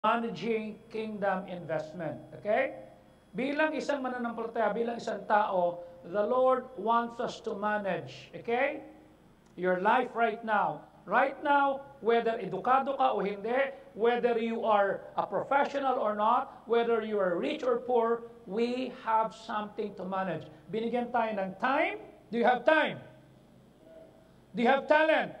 managing kingdom investment. Okay? Bilang isang mananampalataya, bilang isang tao, the Lord wants us to manage, okay? Your life right now. Right now, whether edukado ka o hindi, whether you are a professional or not, whether you are rich or poor, we have something to manage. Binigyan tayo ng time. Do you have time? Do you have talent?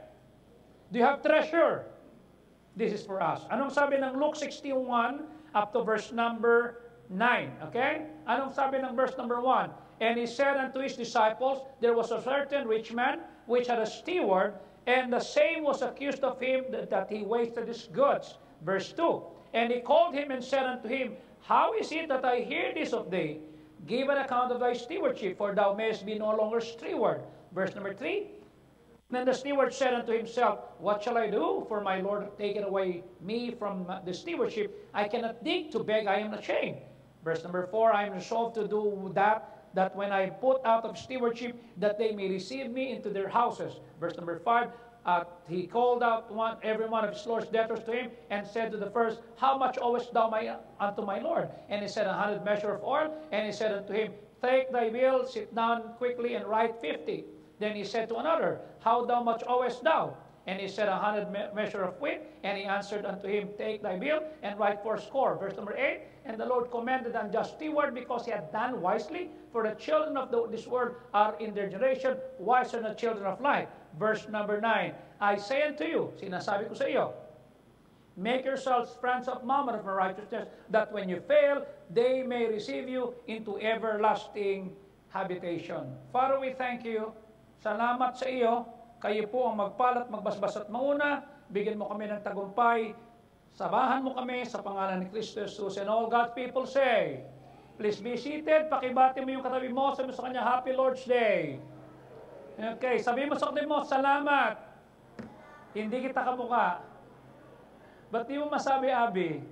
Do you have treasure? This is for us. Anong sabi ng Luke 16:1 up to verse number 9? Okay? Anong sabi ng verse number 1? And he said unto his disciples, there was a certain rich man which had a steward, and the same was accused of him that he wasted his goods. Verse 2. And he called him and said unto him, how is it that I hear this of thee? Give an account of thy stewardship, for thou mayest be no longer steward. Verse number 3. Then the steward said unto himself, what shall I do? For my Lord taken away me from the stewardship. I cannot dig to beg, I am ashamed. Verse number 4, I am resolved to do that when I am put out of stewardship, that they may receive me into their houses. Verse number 5, he called out every one of his Lord's debtors to him, and said to the first, how much owest thou unto my Lord? And he said, 100 measure of oil. And he said unto him, take thy bill, sit down quickly, and write 50. Then he said to another, how much owest thou? And he said, 100 measure of wheat. And he answered unto him, take thy bill, and write 80. Verse number 8, and the Lord commended the unjust steward, because he had done wisely. For the children of this world are in their generation wiser than the children of light. Verse number 9, I say unto you, sinasabi ko sa iyo, make yourselves friends of mammon of righteousness, that when you fail, they may receive you into everlasting habitation. Father, we thank you. Salamat sa iyo. Kayo po ang magpalat, magbasbas at mauna. Bigyan mo kami ng tagumpay. Sabahan mo kami sa pangalan ni Kristo Jesus. And all God's people say, please be seated. Pakibati mo yung katabi mo. Sabi mo sa kanya, Happy Lord's Day. Okay, sabi mo sa katabi mo, salamat. Hindi kita kamukha. Ba't di mo masabi, Abi?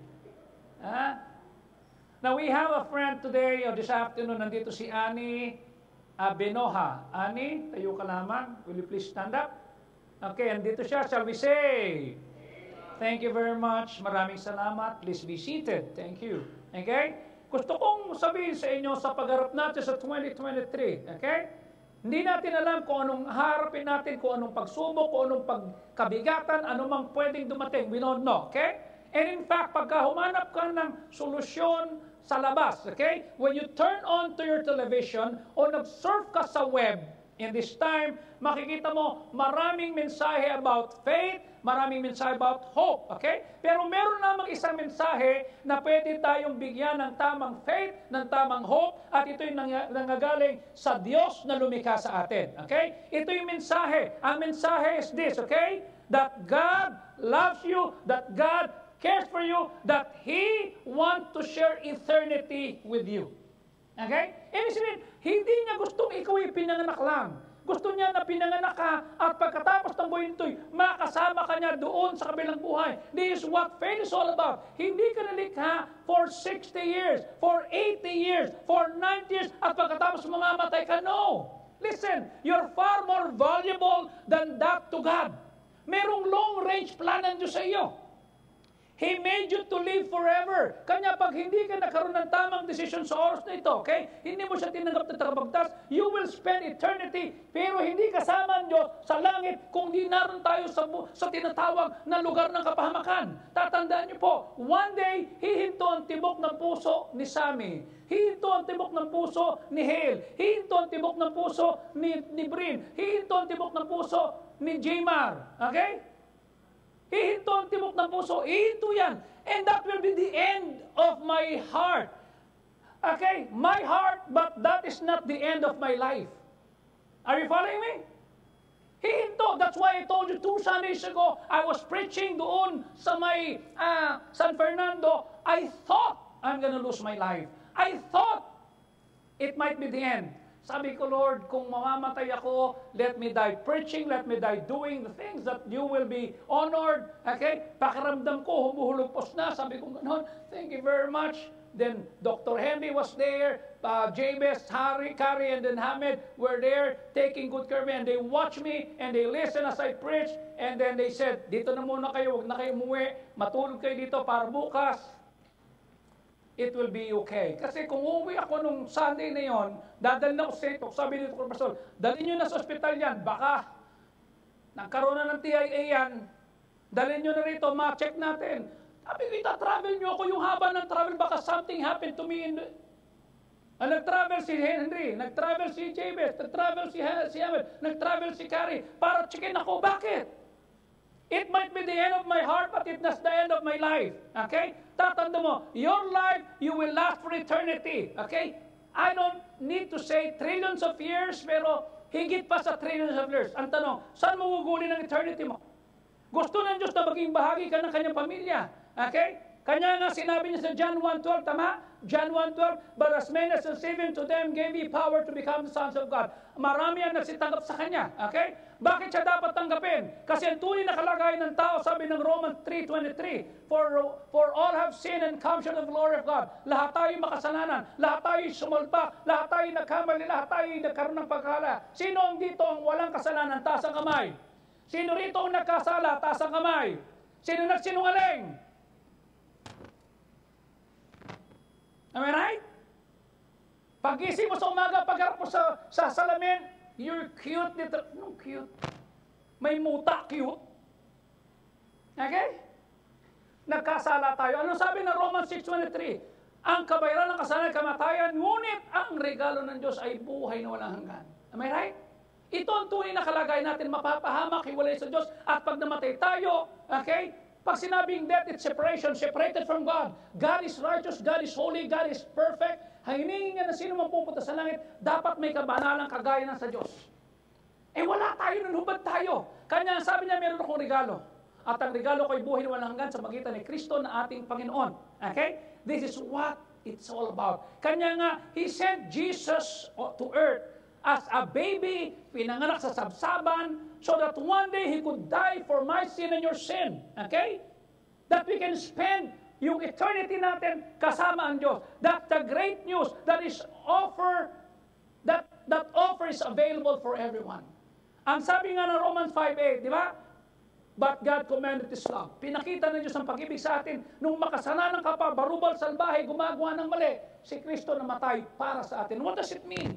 Ha? Now, we have a friend today, or this afternoon, nandito si Annie Benoha. Annie, tayo ka lamang. Will you please stand up? Okay, andito siya. Shall we say? Thank you very much. Maraming salamat. Please be seated. Thank you. Okay? Gusto kong sabihin sa inyo sa pagharap natin sa 2023. Okay? Hindi natin alam kung anong harapin natin, kung anong pagsubok, kung anong pagkabigatan, anumang pwedeng dumating. We don't know. Okay? And in fact, pagka humanap ka ng solusyon sa labas, okay? When you turn on to your television o nag-surf ka sa web, in this time, makikita mo maraming mensahe about faith, maraming mensahe about hope, okay? Pero meron namang isang mensahe na pwede tayong bigyan ng tamang faith, ng tamang hope, at ito'y nanggagaling sa Diyos na lumikha sa atin, okay? Ito yung mensahe. Ang mensahe is this, okay? That God loves you, that God cares for you, that He wants to share eternity with you. Okay? Ibig sabihin, hindi niya gustong ikaw ay pinanganak lang. Gusto niya na pinanganak ka at pagkatapos ng buhay nito'y makasama ka niya doon sa kabilang buhay. This is what faith is all about. Hindi ka nalikha for 60 years, for 80 years, for 90 years, at pagkatapos mamamatay ka. No! Listen, you're far more valuable than that to God. Merong long-range plan ng Diyos sa iyo. He made you to live forever. Kanya pag hindi ka nagkaroon ng tamang desisyon sa oras na ito, okay? Hindi mo siya tinanggap na tagapagtas, you will spend eternity, pero hindi kasama ang Diyos sa langit kung di naroon tayo sa tinatawag na lugar ng kapahamakan. Tatandaan niyo po, one day, hihinto ang tibok ng puso ni Sammy. Hihinto ang tibok ng puso ni Hale. Hihinto ang tibok ng puso ni Brin. Hihinto ang tibok ng puso ni Jmar. Okay? Hihinto ang tibok ng puso. Hihinto yan. And that will be the end of my heart. Okay? My heart, but that is not the end of my life. Are you following me? Hihinto. That's why I told you 2 Sundays ago, I was preaching doon sa may San Fernando. I thought I'm gonna lose my life. I thought it might be the end. Sabi ko, Lord, kung mamamatay ako, let me die preaching, let me die doing the things that you will be honored. Okay? Pakiramdam ko, humuhulupos na. Sabi ko, gano'n, thank you very much. Then Dr. Henry was there, Jabez, Harry, Kari, and then Hamid were there taking good care of me. And they watched me and they listened as I preached. And then they said, dito na muna kayo, huwag na kayo umuwi. Matulog kayo dito para bukas it will be okay. Kasi kung uuwi ako nung Sunday na yon, dadalhin ako sa ito. Sabi nito ko, Pastor, dalhin nyo na sa ospital yan. Baka nagkaroon na ng TIA yan. Dalhin nyo na rito, ma-check natin. Sabi ko, ita-travel nyo ako yung haba ng travel. Baka something happened to me. Nag-travel si Henry, nag-travel si Jabez, nag-travel si Hamid, nag-travel si Kari para checkin ako. Bakit? It might be the end of my heart, but it's not the end of my life. Okay? Tatanda mo, your life, you will last for eternity. Okay? I don't need to say trillions of years, pero higit pa sa trillions of years. Ang tanong, saan mo gugulin ang eternity mo? Gusto ng Diyos na maging bahagi ka ng kanyang pamilya. Okay? Kanya nga sinabi niya sa John 1:12, tama? John 1:12, but as many as received him, to them gave he power to become the sons of God. Marami ang nagsitanggap sa kanya. Okay? Bakit siya dapat tanggapin? Kasi ang tunay na kalagayan ng tao, sabi ng Romans 3:23, for all have sinned and come short of the glory of God. Lahat tayo makasalanan, lahat tayo sumulpak, lahat tayo nagkamali, lahat tayo nagkaroon ng pagkala. Sino ang dito ang walang kasalanan? Taas ang kamay. Sino rito ang nagkasala? Taas ang kamay. Sino nagsinungaling? Am I right? Pagising mo sa umaga, pagharap mo sa salamin, you're cute. No, cute. May muta, cute. Okay? Nagkasala tayo. Ano sabi ng Romans 6:23? Ang kabayaran ng kasalanan ay kamatayan, ngunit ang regalo ng Diyos ay buhay na walang hanggan. Am I right? Ito ang tunay na kalagayan natin, mapapahamak, hiwalay sa Diyos, at pag namatay tayo, okay? Pag sinabing death, it's separation, separated from God. God is righteous, God is holy, God is perfect. Hiningi nga na sino mapupunta sa langit, dapat may kabanalang kagaya ng sa Diyos. Eh wala tayo, nanubad tayo. Kanya sabi niya, meron akong regalo. At ang regalo ko ay buhay na walang hanggan sa magitan ni Kristo na ating Panginoon. Okay? This is what it's all about. Kanya nga, He sent Jesus to earth as a baby, pinanganak sa sabsaban, so that one day He could die for my sin and your sin. Okay? That we can spend yung eternity natin kasama ang Diyos. That's the great news that is that offer is available for everyone. Ang sabi nga ng Romans 5:8, di ba? But God commanded His love. Pinakita ng Diyos ang pag-ibig sa atin. Nung makasalanan ka pa, barubal, salbahe, gumagawa ng mali, si Kristo namatay para sa atin. What does it mean?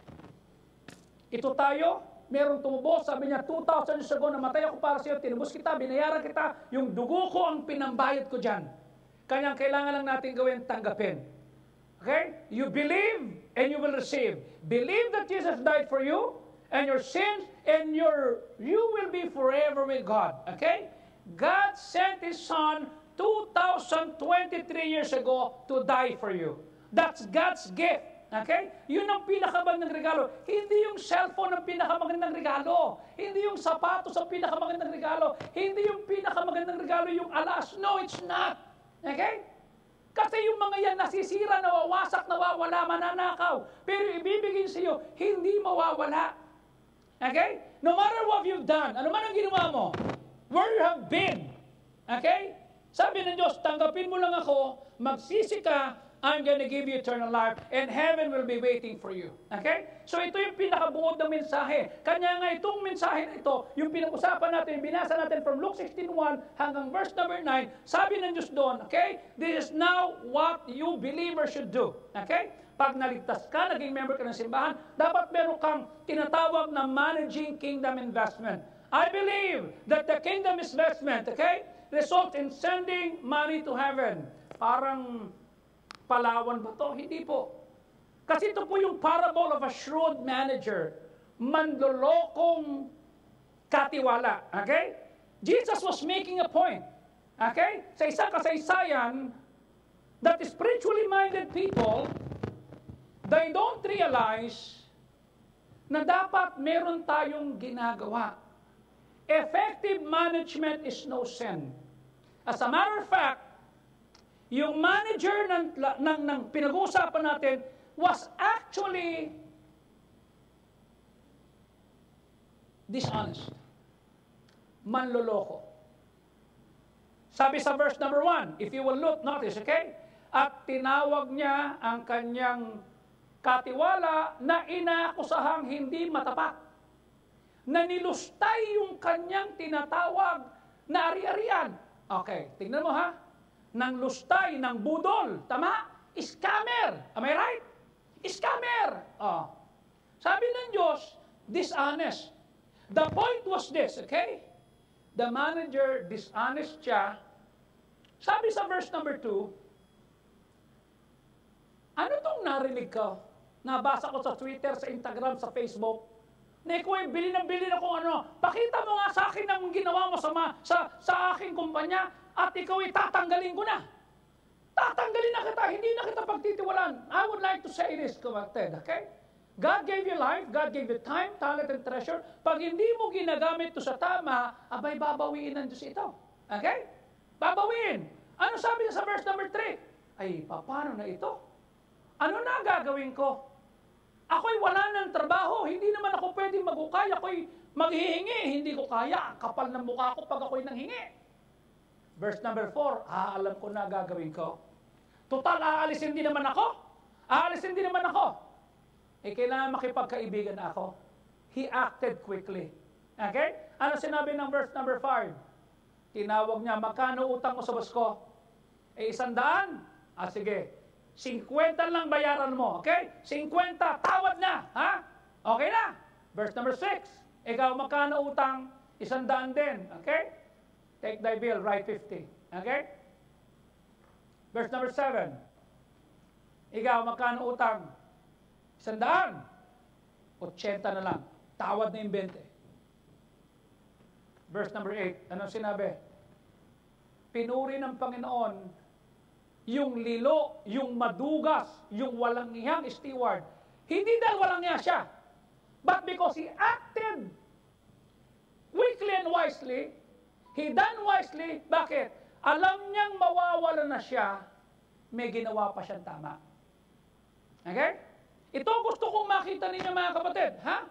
Ito tayo, merong tumubos, sabi niya, 2,000 years ago, namatay ako para sa iyo, tinubos kita, binayaran kita, yung dugo ko ang pinambayad ko dyan. Kanyang kailangan lang natin gawin, tanggapin. Okay? You believe and you will receive. Believe that Jesus died for you and your sins, and you will be forever with God. Okay? God sent His Son 2,023 years ago to die for you. That's God's gift. Okay? Yun ang pinakamagandang regalo. Hindi yung cellphone ang pinakamagandang regalo. Hindi yung sapatos ang pinakamagandang regalo. Hindi yung pinakamagandang regalo yung alas. No, it's not. Okay? Kasi yung mga yan nasisira, nawawasak, nawawala, mananakaw. Pero ibibigay sa iyo, hindi mawawala. Okay? No matter what you've done, ano man ang ginawa mo, where you have been. Okay? Sabi ng Diyos, tanggapin mo lang ako, magsisi ka, I'm going to give you eternal life, and heaven will be waiting for you. Okay? So ito yung pinakabuod ng mensahe. Kanya nga itong mensahe na ito, yung pinag-usapan natin, binasa natin from Luke 16:1 hanggang verse number 9, sabi ng Diyos doon, okay? This is now what you believers should do. Okay? Pag naligtas ka, naging member ka ng simbahan, dapat meron kang tinatawag na managing kingdom investment. I believe that the kingdom investment, okay, results in sending money to heaven. Parang Palawan ba to? Hindi po. Kasi ito po yung parable of a shrewd manager. Manlolokong katiwala. Okay? Jesus was making a point. Okay? Sa isang kasaysayan, that spiritually minded people, they don't realize na dapat meron tayong ginagawa. Effective management is no sin. As a matter of fact, yung manager ng pinag-uusapan natin was actually Dishonest. Manloloko. Sabi sa verse number 1, if you will notice, okay? At tinawag niya ang kanyang katiwala na inakusahang hindi matapat. Na nilustay yung kanyang tinatawag na ari-arian. Okay, tingnan mo ha. Nang lustay, ng budol. Tama? Scammer. Am I right? Scammer. Oh. Sabi ng Diyos, dishonest. The point was this, okay? The manager, dishonest siya. Sabi sa verse number 2, ano tong narinig ko? Nabasa ko sa Twitter, sa Instagram, sa Facebook. Na ikaw ay bili na kung ano. Pakita mo nga sa akin ang ginawa mo sa aking kumpanya at ikaw ay tatanggalin ko na. Tatanggalin na kita, hindi na kita pagtitiwalaan. I would like to say this, Ted, okay? God gave you life, God gave you time, talent, and treasure. Pag hindi mo ginagamit ito sa tama, abay babawiin ng Diyos ito. Okay? Babawiin. Ano sabi niya sa verse number 3? Ay, paano na ito? Ano na gagawin ko? Ako'y wala ng trabaho, hindi naman ako pwedeng maghukay, ako'y maghihingi, hindi ko kaya. Ang kapal ng mukha ko pag ako'y nanghingi. Verse number 4, alam ko na gagawin ko. Total, aalisin din naman ako. Aalisin din naman ako. Kailangan makipagkaibigan ako. He acted quickly. Okay? Ano sinabi ng verse number 5? Tinawag niya, magkano utang mo sa boss ko? 100? Sige. 50 lang bayaran mo. Okay? 50, tawad na. Ha? Okay na. Verse number 6. Ikaw, magkano utang? 100 din. Okay? Take thy bill, write 50. Okay? Verse number 7. Ikaw, magkano utang? 100. 80 na lang. Tawad na yung 20. Verse number 8. Anong sinabi? Pinuri ng Panginoon yung lilo, yung madugas, yung walang niyang steward. Hindi dahil walang niya siya. But because he acted quickly and wisely, he done wisely. Bakit? Alam niyang mawawala na siya, may ginawa pa siyang tama. Okay? Ito gusto kong makita ninyo mga kapatid, ha?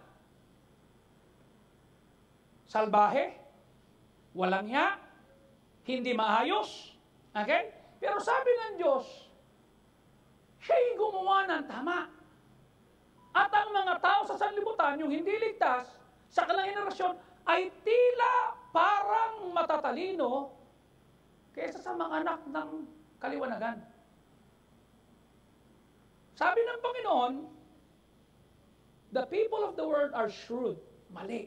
Salbahe, walang hiya, hindi maayos, okay? Pero sabi ng Diyos, siya'y gumawa ng tama. At ang mga tao sa sanlibutan, yung hindi ligtas, sa kanilang henerasyon, ay tila parang matatalino kaysa sa mga anak ng kaliwanagan. Sabi ng Panginoon, the people of the world are shrewd. Mali.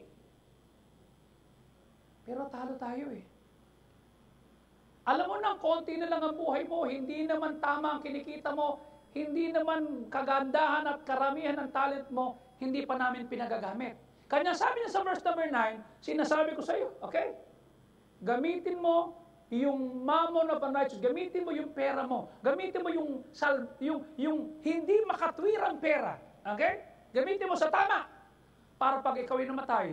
Pero talo tayo eh. Alam mo nang konti na lang ang buhay mo, hindi naman tama ang kinikita mo, hindi naman kagandahan at karamihan ng talent mo, hindi pa namin pinagagamit. Kanya sabi niya sa verse number 9, sinasabi ko sa iyo, okay? Gamitin mo yung mammon of unrighteous, gamitin mo yung pera mo, gamitin mo yung hindi makatwirang pera, okay? Gamitin mo sa tama para pag ikaw ay namatay,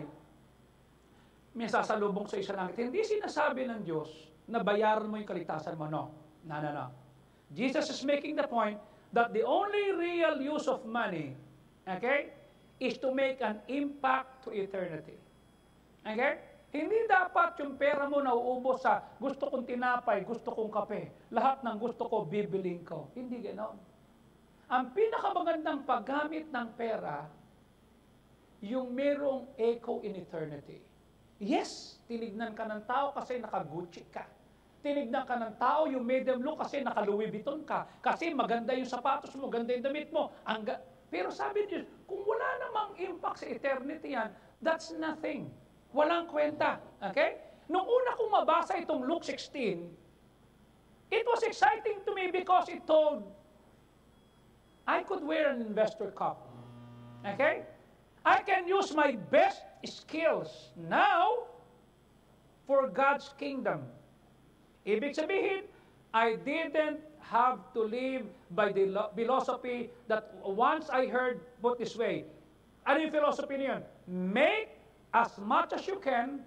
may sasalubong sa isang langit. Hindi sinasabi ng Diyos na bayaran mo yung kaligtasan mo. No. No. Jesus is making the point that the only real use of money, okay, is to make an impact to eternity. Okay? Hindi dapat yung pera mo nauubos sa gusto kong tinapay, gusto kong kape, lahat ng gusto ko, bibiling ko. Hindi ganoon. Ang pinakamagandang paggamit ng pera, yung merong echo in eternity. Yes, tinignan ka ng tao kasi naka-Gucci ka. Tinignan ka ng tao yung medium look kasi naka-Louis Vuitton ka. Kasi maganda yung sapatos mo, maganda yung damit mo. Pero sabi niyo, kung wala namang impact sa eternity yan, that's nothing. Walang kwenta. Okay? Nung una kong mabasa itong Luke 16, it was exciting to me because it told, I could wear an investor cup. Okay? I can use my best skills now for God's kingdom. Ibig sabihin, I didn't have to live by the philosophy that once I heard put this way. Ano yung philosophy niyon? Make as much as you can,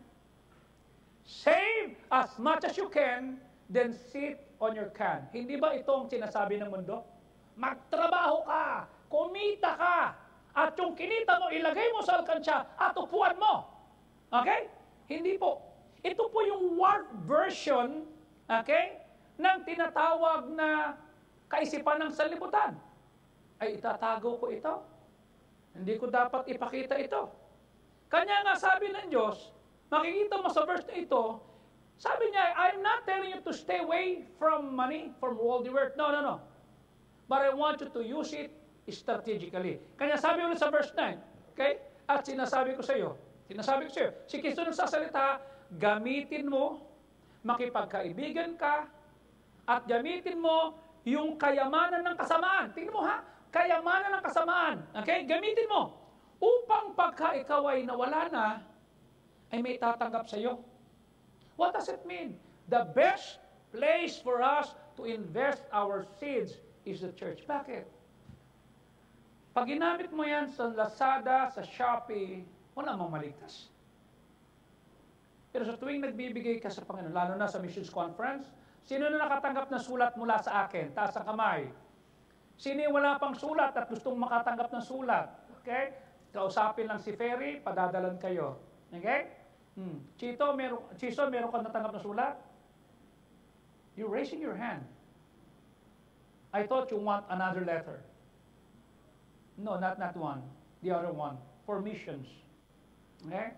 save as much as you can, then sit on your can. Hindi ba ito ang sinasabi ng mundo? Magtrabaho ka, kumita ka, at yung kinita mo, ilagay mo sa alkansya at upuan mo. Okay? Hindi po. Ito po yung warped version, okay, ng tinatawag na kaisipan ng sanlibutan. Ay, itatago ko ito. Hindi ko dapat ipakita ito. Kanya nga sabi ng Diyos, makikita mo sa verse na ito, sabi niya, I'm not telling you to stay away from money, from worldly wealth. No, no, no. But I want you to use it strategically. Kanya sabi ulit sa verse 9, okay? At sinasabi ko sa iyo, si Kristo nagsasalita, gamitin mo, makipagkaibigan ka, at gamitin mo yung kayamanan ng kasamaan. Tingnan mo ha, kayamanan ng kasamaan. Okay? Gamitin mo. Upang pagka ikaw ay nawala na, ay may tatanggap sa iyo. What does it mean? The best place for us to invest our seeds is the church. Bakit? Pag ginamit mo yan sa Lazada, sa Shopee, wala mang maligtas. Pero sa tuwing nagbibigay ka sa Panginoon, lalo na sa missions conference, sino na nakatanggap ng sulat mula sa akin? Taas ang kamay. Sino yung wala pang sulat at gustong makatanggap ng sulat? Okay? Kausapin lang si Ferry, padadalan kayo. Okay? Chito, meron ka natanggap ng sulat? You're raising your hand. I thought you want another letter. No, not that one. The other one. For missions. Okay?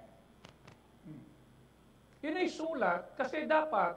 Yun ay sulat kasi dapat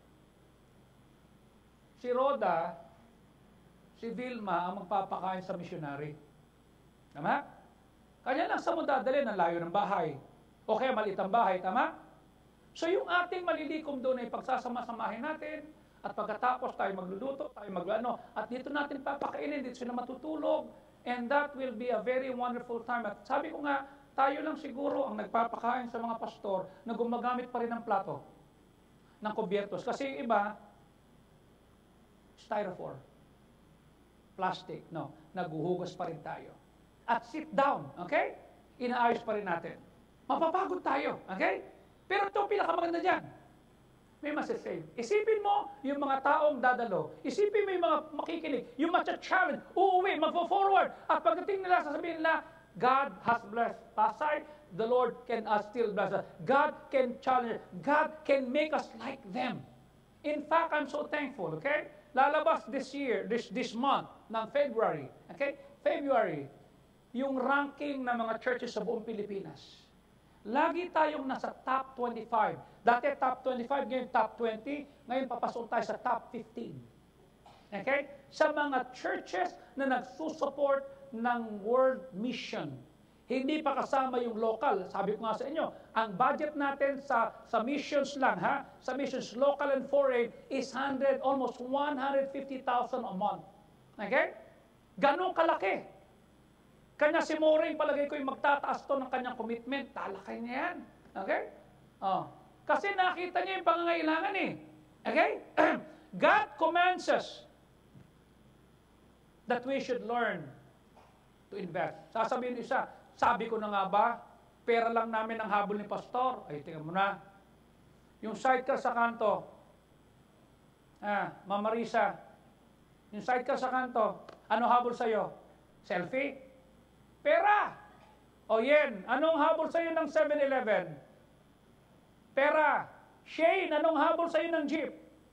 si Rhoda, si Vilma ang magpapakain sa missionary. Tama? Kanya lang sa mo dadalhin ang layo ng bahay. O kaya maliit ang bahay, tama? So yung ating malilikom doon ay pagsasama-samahin natin at pagkatapos tayo magluluto, tayo mag-ano, at dito natin papakainin, dito sila matutulog, and that will be a very wonderful time. At sabi ko nga, tayo lang siguro ang nagpapakain sa mga pastor na gumagamit pa rin ng plato, ng kubyertos. Kasi yung iba, styrofoam, plastic, no, naguhugas pa rin tayo. At sit down, okay? Inaayos pa rin natin. Mapapagod tayo, okay? Pero ito pinakamaganda dyan. May masasave. Isipin mo yung mga taong dadalo. Isipin mo yung mga makikinig, yung matcha-challenge, uuwi, magpo-forward. At pagdating nila, sasabihin nila, God has blessed Pasay, the Lord can still bless us. God can challenge, God can make us like them. In fact, I'm so thankful, okay? Lalabas this year, this month, ng February, okay? February, yung ranking ng mga churches sa buong Pilipinas. Lagi tayong nasa top 25. Dati top 25, ngayon top 20. Ngayon papasok tayo sa top 15. Okay? Sa mga churches na nagsusupport ng world mission. Hindi pa kasama yung local. Sabi ko nga sa inyo, ang budget natin sa missions lang, ha? Sa missions local and foreign is almost 150,000 a month. Okay? Ganong kalaki. Kanya si Moray, palagay ko yung magtataas to ng kanyang commitment. Talakay niya yan. Okay? Oh. Kasi nakita niya yung pangangailangan eh. Okay? God commands us that we should learn to invest. Sasabihin isa, sabi ko na nga ba, pera lang namin ang habol ni pastor. Ay, tingnan mo na. Yung sidecar sa kanto, Mama Risa, yung sidecar sa kanto, ano habol sa'yo? Selfie? Pera. O yen, anong habol sa'yo ng 7-Eleven? Pera. Shane, anong habol sa'yo ng jeep?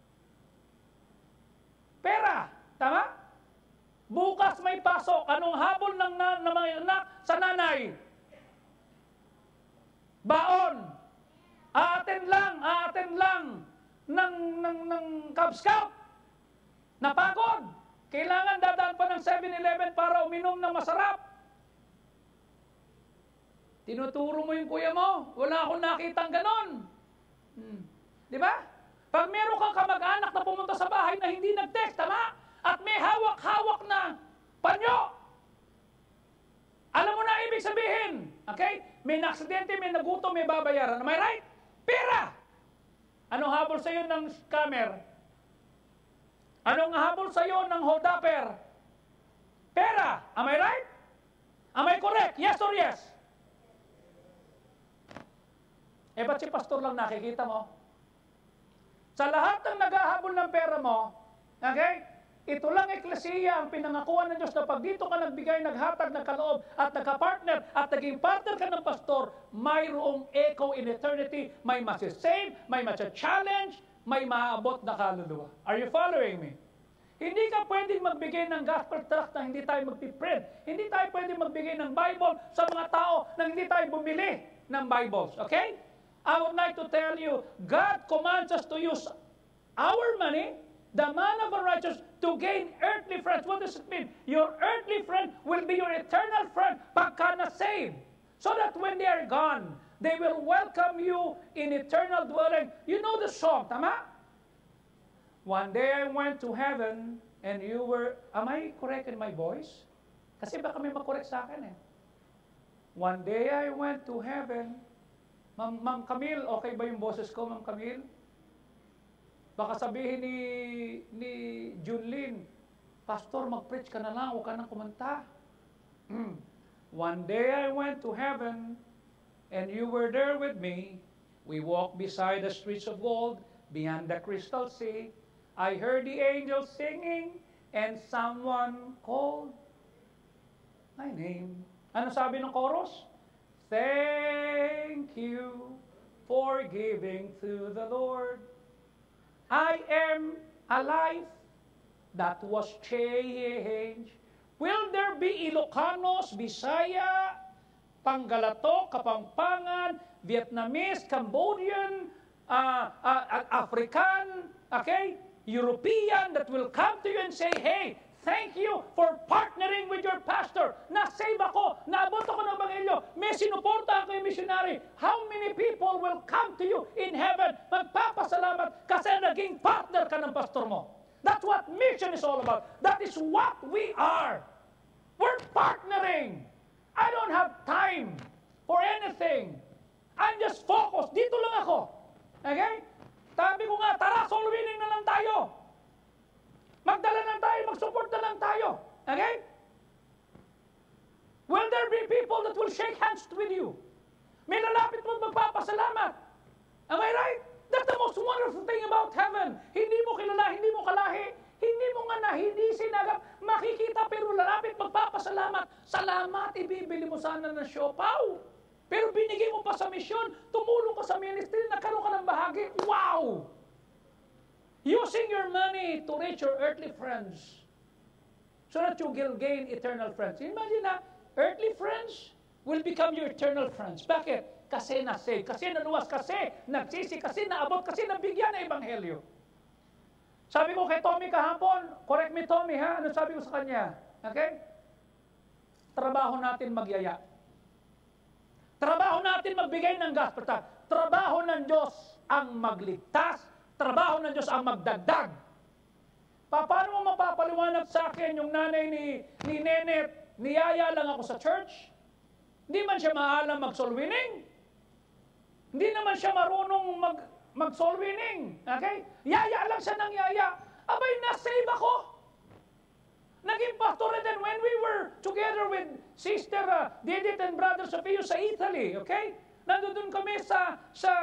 Pera. Tama? Bukas may pasok. Anong habol ng mga anak sa nanay? Baon. Aaten lang ng Cub Scout. Napagod. Kailangan dadaan pa ng 7-Eleven para uminom ng masarap. Tinuturo mo yung kuya mo. Wala akong nakitang ganon. Di ba? Pag meron kang kamag-anak na pumunta sa bahay na hindi nag-text, tama? At may hawak-hawak na panyo. Alam mo na ibig sabihin. Okay? May naksidente, may nagutom, may babayaran. Am I right? Pera! Anong habol sa'yo ng scammer? Anong habol sa'yo ng hold-upper? Pera! Am I right? Am I correct? Yes or yes? Eh, ba't si pastor lang nakikita mo? Sa lahat ng naghahabol ng pera mo, okay? Ito lang eklesiya ang pinangakuan ng Diyos na pag dito ka nagbigay, naghatag, nagkaloob, at nagka-partner, at naging partner ka ng pastor, mayroong echo in eternity, may masisave, may challenge, may maaabot na kaluluwa. Are you following me? Hindi ka pwedeng magbigay ng gospel tract na hindi tayo magpiprint. Hindi tayo pwedeng magbigay ng Bible sa mga tao na hindi tayo bumili ng Bibles. Okay? I would like to tell you, God commands us to use our money, the man of the righteous, to gain earthly friends. What does it mean? Your earthly friend will be your eternal friend pagka na-saved. So that when they are gone, they will welcome you in eternal dwelling. You know the song, tama? One day I went to heaven and you were... Am I correct in my voice? Kasi baka may makorek sa akin eh. One day I went to heaven. Ma'am Camille, okay ba yung boses ko, Ma'am Camille? Baka sabihin ni Junlin, Pastor, mag-preach ka na lang, huwag ka nang kumanta. One day I went to heaven, and you were there with me. We walked beside the streets of gold, beyond the crystal sea. I heard the angels singing, and someone called my name. Ano sabi ng chorus? Thank you for giving to the Lord. I am a life that was changed. Will there be Ilocanos, Bisaya, Panggalatok, Kapampangan, Vietnamese, Cambodian, African, okay, European that will come to you and say, hey, thank you for partnering with your pastor. Na-save ako, naabot ako ng Ebanghelyo, may sinuporta ako yung missionary. How many people will come to you in heaven? Magpapasalamat kasi naging partner ka ng pastor mo. That's what mission is all about. That is what we are. We're partnering. I don't have time for anything. I'm just focused. Dito lang ako. Okay? Sabi ko nga, tara, soul winning na lang tayo. Magdala na tayo, mag-support na lang tayo. Okay? Will there be people that will shake hands with you? May lalapit mo magpapasalamat. Am I right? That's the most wonderful thing about heaven. Hindi mo kilala, hindi mo kalahi, hindi mo nga hindi sinagap, makikita pero lalapit magpapasalamat. Salamat, ibibili mo sana ng siopaw. Pero binigay mo pa sa misyon, tumulong ka sa ministry, nagkaroon ka ng bahagi. Wow! Using your money to reach your earthly friends so that you will gain eternal friends. Imagine na, earthly friends will become your eternal friends. Bakit? Kasi na-save, kasi naluwas, kasi nagsisi, kasi naabot, kasi nabigyan ng Ebanghelyo. Sabi ko kay Tommy kahapon, correct me Tommy ha, ano sabi ko sa kanya? Okay? Trabaho natin magyaya. Trabaho natin magbigay ng gospel. Trabaho ng Diyos ang magligtas. Trabaho ng Diyos ang magdagdag. Paano mo mapapaliwanag sa akin yung nanay ni Nenet, niyaya lang ako sa church? Hindi man siya maalam mag-soul winning. Hindi naman siya marunong mag-soul winning. Okay? Yaya lang siya ng yaya. Abay, na-save ako. Naging pastor din when we were together with Sister Didit and Brother Sofio sa Italy. Okay? Nandun kami sa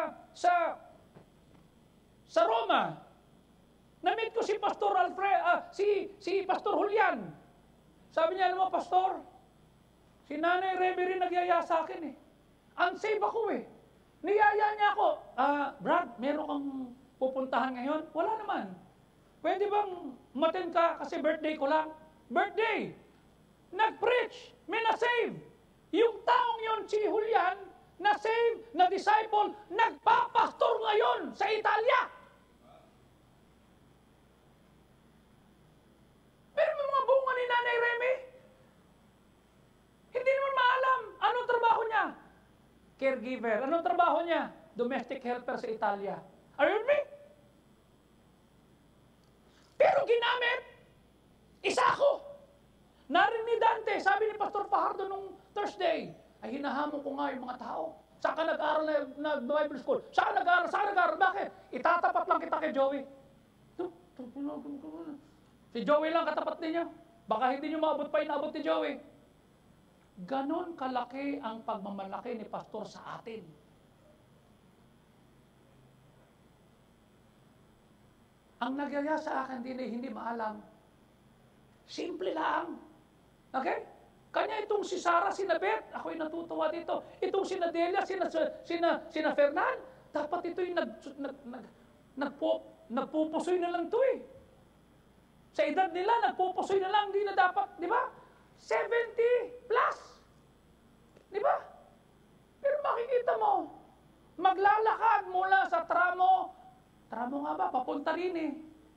Roma. Na-meet ko si Pastor si Pastor Julian. Sabi niya, alam mo, Pastor, si Nanay Remy rin nagyaya sa akin eh. Unsave ako eh. Niyaya niya ako. Brad, meron kang pupuntahan ngayon? Wala naman. Pwede bang umattend ka kasi birthday ko lang? Birthday! Nag-preach, may na-save. Yung taong yon si Julian, na-save, na-disciple, nagpapastor ngayon sa Italia. Pero may mga bunga ni Nanay Remy. Hindi naman maalam. Anong trabaho niya? Caregiver. Anong trabaho niya? Domestic helper sa Italia. Are you with me? Pero ginamit, isa ako. Narinig ni Dante, sabi ni Pastor Fajardo nung Thursday, ay hinahamon ko nga yung mga tao. Saan ka nag-aaral na Bible school? Saan ka nag-aaral? Bakit? Itatapat lang kita kay Joey. Si Joey lang katapat ninyo. Baka hindi nyo maabot pa inaabot ni Joey. Ganon kalaki ang pagmamalaki ni Pastor sa atin. Ang nagyaya sa akin din ay hindi maalam. Simple lang. Okay? Kanya itong si Sarah, sina Beth, ako'y natutuwa dito. Itong sina Delia, sina Fernan, dapat ito'y nagpupusoy na lang ito eh. Sa edad nila, nagpupusoy na lang, di na dapat, di ba? 70 plus. Di ba? Pero makikita mo, maglalakad mula sa tramo nga ba, papunta rin eh.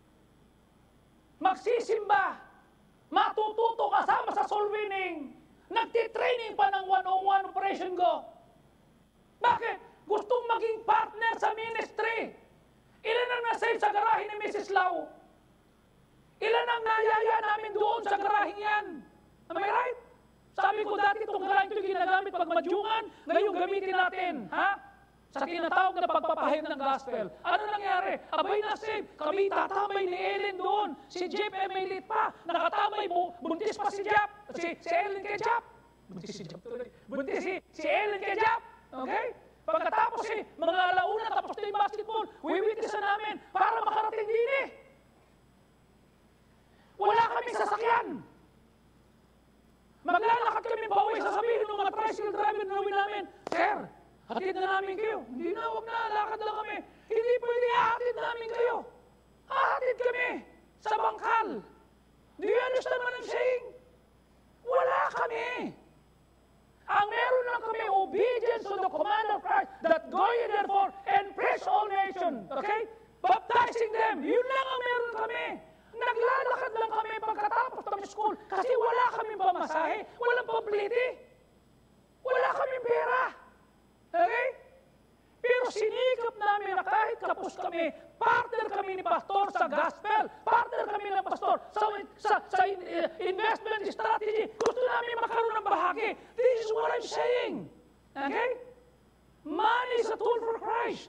Magsisimba, matututo kasama sa soul winning, nagtitraining pa ng 101 Operation Go. Bakit? Gustong maging partner sa ministry. Ilan ang nasave sa garahe ni Mrs. Lau? Ilan ang nayaya namin doon sa garaheng yan? Am I right? Sabi ko dati itong garaheng ito ginagamit pag madyungan, ngayon gamitin natin, ha? Sa tinatawag na pagpapahayag ng gospel. Ano nangyari? Abay na save. Kami tatamay ni Ellen doon. Si Jeff may lit pa. Nakatamay mo. Buntis pa si Jeff. Si Ellen kay Jeff. Buntis si Jeff tuloy. Buntis si Ellen kay Jeff. Okay? Pagkatapos mga alauna, tapos na yung basketball, wiwitisan namin para makarating din eh. Wala kaming sasakyan. Maglalakad kami pauwi, sasabihin ng mga tricycle driver na gawin namin, Sir, hatid na namin kayo. Hindi na, wag na, lakad lang kami. Hindi pwede, hatid namin kayo. Hatid kami sa bangkal. Do you understand what I'm saying? Wala kami. Ang meron lang kami, obedience to the command of Christ, that go ye therefore and preach all nations. Okay? Baptizing them. Yun lang ang meron kami. Naglalakad lang kami pagkatapos ng school kasi wala kaming pamasahe, walang pamplete. Wala kaming pera. Okay? Pero sinikap namin na kahit kapos kami, partner kami ni pastor sa gospel, partner kami ng pastor sa investment strategy. Gusto namin makaroon ng bahagi. This is what I'm saying. Okay? Money is a tool for Christ.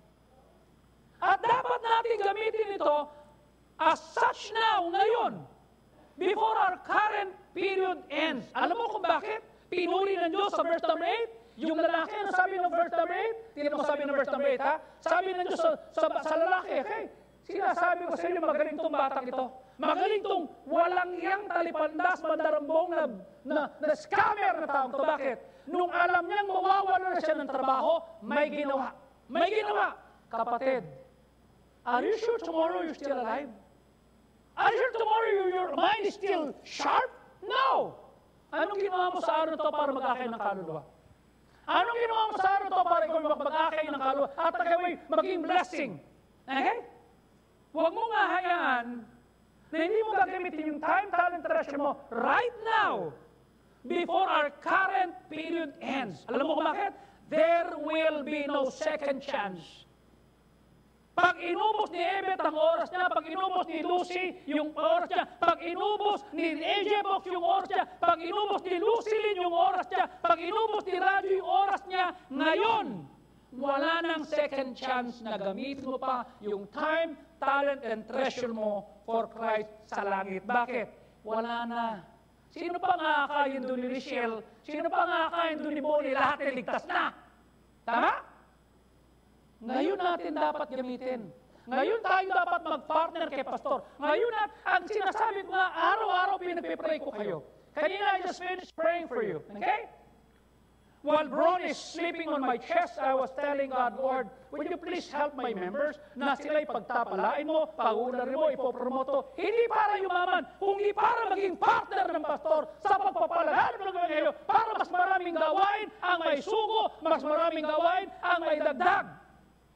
At dapat natin gamitin ito as such now, ngayon, before our current period ends. Alam mo kung bakit? Pinuri ng Diyos sa verse number 8. Yung lalaki, ano sabi ng verse number 8? Tingnan mo sabi ng verse number 8, ha? Sabi ng Diyos sa lalaki, okay? Sinasabi ko sa inyo, magaling tong batang ito. Magaling tong walang iyang talipandas, mandarambong na scammer na tao. Bakit? Nung alam niyang mawawala na siya ng trabaho, may ginawa. May ginawa. Kapatid, are you sure tomorrow you're still alive? Are you sure tomorrow your mind is still sharp? No! Anong ginawa mo sa araw na ito para mag-akay ng kaluluwa? Anong ginawa mo sa araw na ito para ikaw mag-akay ng kaluluwa at ikaw ay maging blessing? Okay? Huwag mo nga hayaan na hindi mo gagamitin yung time, talent, treasure mo right now before our current period ends. Alam mo kung bakit? There will be no second chance. Pag inubos ni Ebet ang oras niya, pag inubos ni Lucy yung oras niya, pag inubos ni AJ Box yung oras niya, pag inubos ni Lucy Lynn yung oras niya, pag inubos ni Radyo yung oras niya, ngayon, wala nang second chance na gamitin mo pa yung time, talent, and treasure mo for Christ sa langit. Bakit? Wala na. Sino pa nga kakain doon ni Michelle? Sino pa nga kakain doon ni Bonnie? Lahat ay ligtas na. Tama? Ngayon natin dapat gamitin. Ngayon tayo dapat mag-partner kay pastor. Ngayon ang sinasabi ko nga, araw-araw pinagpipray ko kayo. Kanina I just finished praying for you. Okay? While Bron is sleeping on my chest, I was telling God, Lord, would you please help my members na sila'y pagtapalain mo, pag-uularin mo, ipopromoto, hindi para yumaman, kundi para maging partner ng pastor sa pagpapalahan ng Ebanghelyo, para mas maraming gawain ang may sugo, mas maraming gawain ang may dagdag.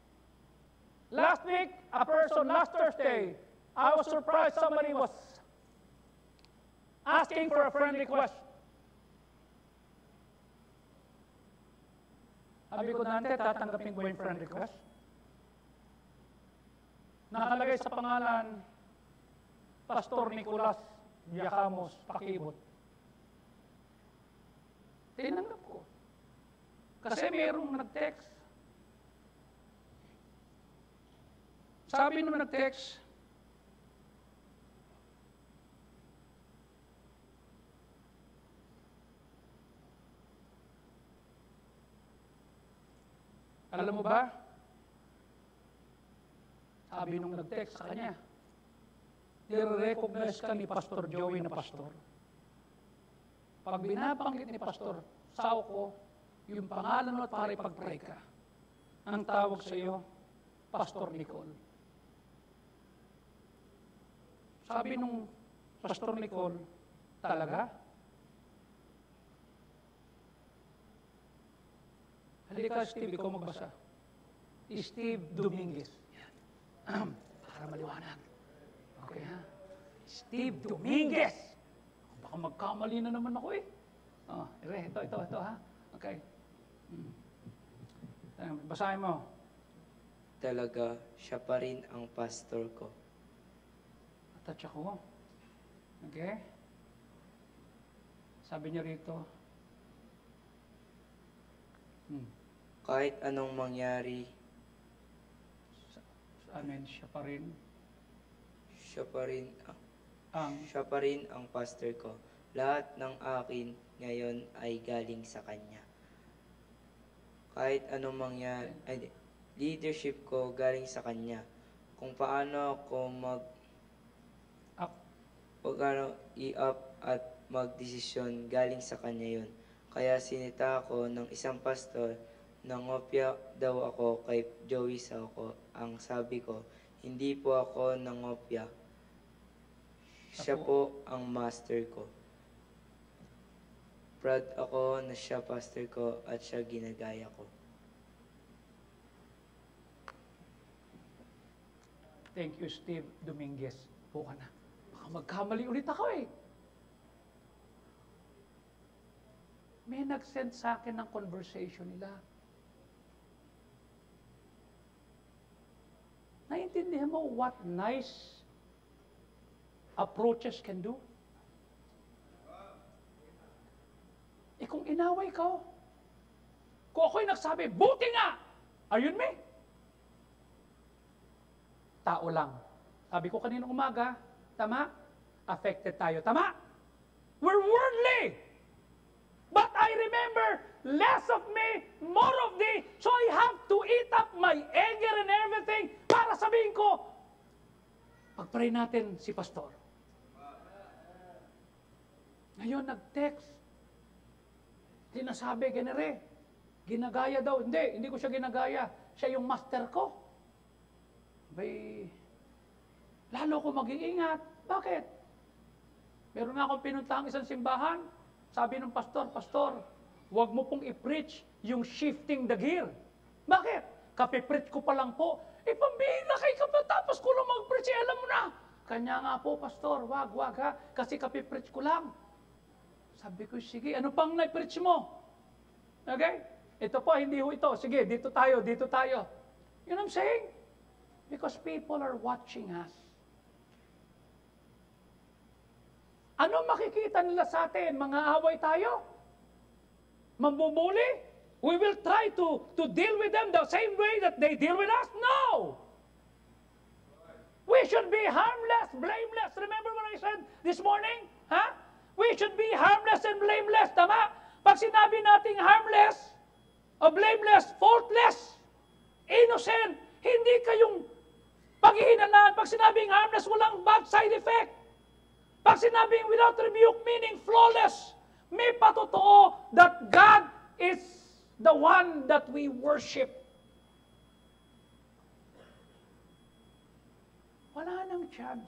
Last week, last Thursday, I was surprised somebody was asking for a friend request. Sabi ko, Dante, tatanggapin ko yung friend request. Nakalagay sa pangalan, Pastor Nicolas Yacamos Pakibot. Tinanggap ko. Kasi mayroong nag-text. Sabi nung nag-text, alam mo ba? Sabi nung nag-text sa kanya, nire-recognize ka ni Pastor Joey na pastor. Pag binabanggit ni Pastor Sao ko, yung pangalan mo at para ipag-pray ka, ang tawag sa iyo, Pastor Nicole. Sabi nung Pastor Nicole, talaga? Halika, Steve, ikaw magbasa. Steve Dominguez. Para maliwanag. Okay, ha? Steve Dominguez. Baka magkamali na naman ako eh. Ito, ha? Okay. Basahin mo. Talaga, siya pa rin ang pastor ko. Touch ako. Okay? Sabi niya rito, Kahit anong mangyari, amen, siya pa rin ang pastor ko. Lahat ng akin ngayon ay galing sa kanya. Kahit anong mangyari, leadership ko galing sa kanya. Kung paano ako i-up at magdesisyon galing sa kanya yun. Kaya sinita ako ng isang pastor, nangopya daw ako kay Joey Sao. Ang sabi ko, hindi po ako nangopya. Siya po ang master ko. Proud ako na siya pastor ko at siya ginagaya ko. Thank you, Steve Dominguez. Buka na. Baka magkamali ulit ako eh. May nag-send sa akin ng conversation nila. Naiintindihan mo what nice approaches can do? Kung inaway ko, kung ako'y nagsabi, buti nga! Ayun me? Tao lang. Sabi ko kaninang umaga, tama? Affected tayo. Tama? We're worldly! But I remember, less of me, more of thee, so I have to eat up my anger and everything para sabihin ko, pag-pray natin si Pastor. Ngayon, nag-text. Sinasabi, ganere, ginagaya daw. Hindi ko siya ginagaya. Siya yung master ko. Lalo ko mag-iingat. Bakit? Meron nga akong pinuntang isang simbahan. Sabi ng pastor, huwag mo pong i-preach yung shifting the gear. Bakit? Kapipreach ko pa lang po. Pambihira kay kapatapos ko lang mag-preach. Alam mo na. Kanya nga po, pastor, wag ha. Kasi kapipreach ko lang. Sabi ko, sige, ano pang na-preach mo? Okay? Ito po, hindi ho ito. Sige, dito tayo. You know what I'm saying? Because people are watching us. Ano makikita nila sa atin? Mga away tayo? Mambubuli? We will try to deal with them the same way that they deal with us? No! We should be harmless, blameless. Remember what I said this morning? Huh? We should be harmless and blameless. Tama? Pag sinabi nating harmless, o blameless, faultless, innocent, hindi kayong paghihinalaan. Pag sinabing harmless, walang bad side effect. Pag sinabing without rebuke, meaning flawless, may patotoo that God is the one that we worship. Wala nang chance.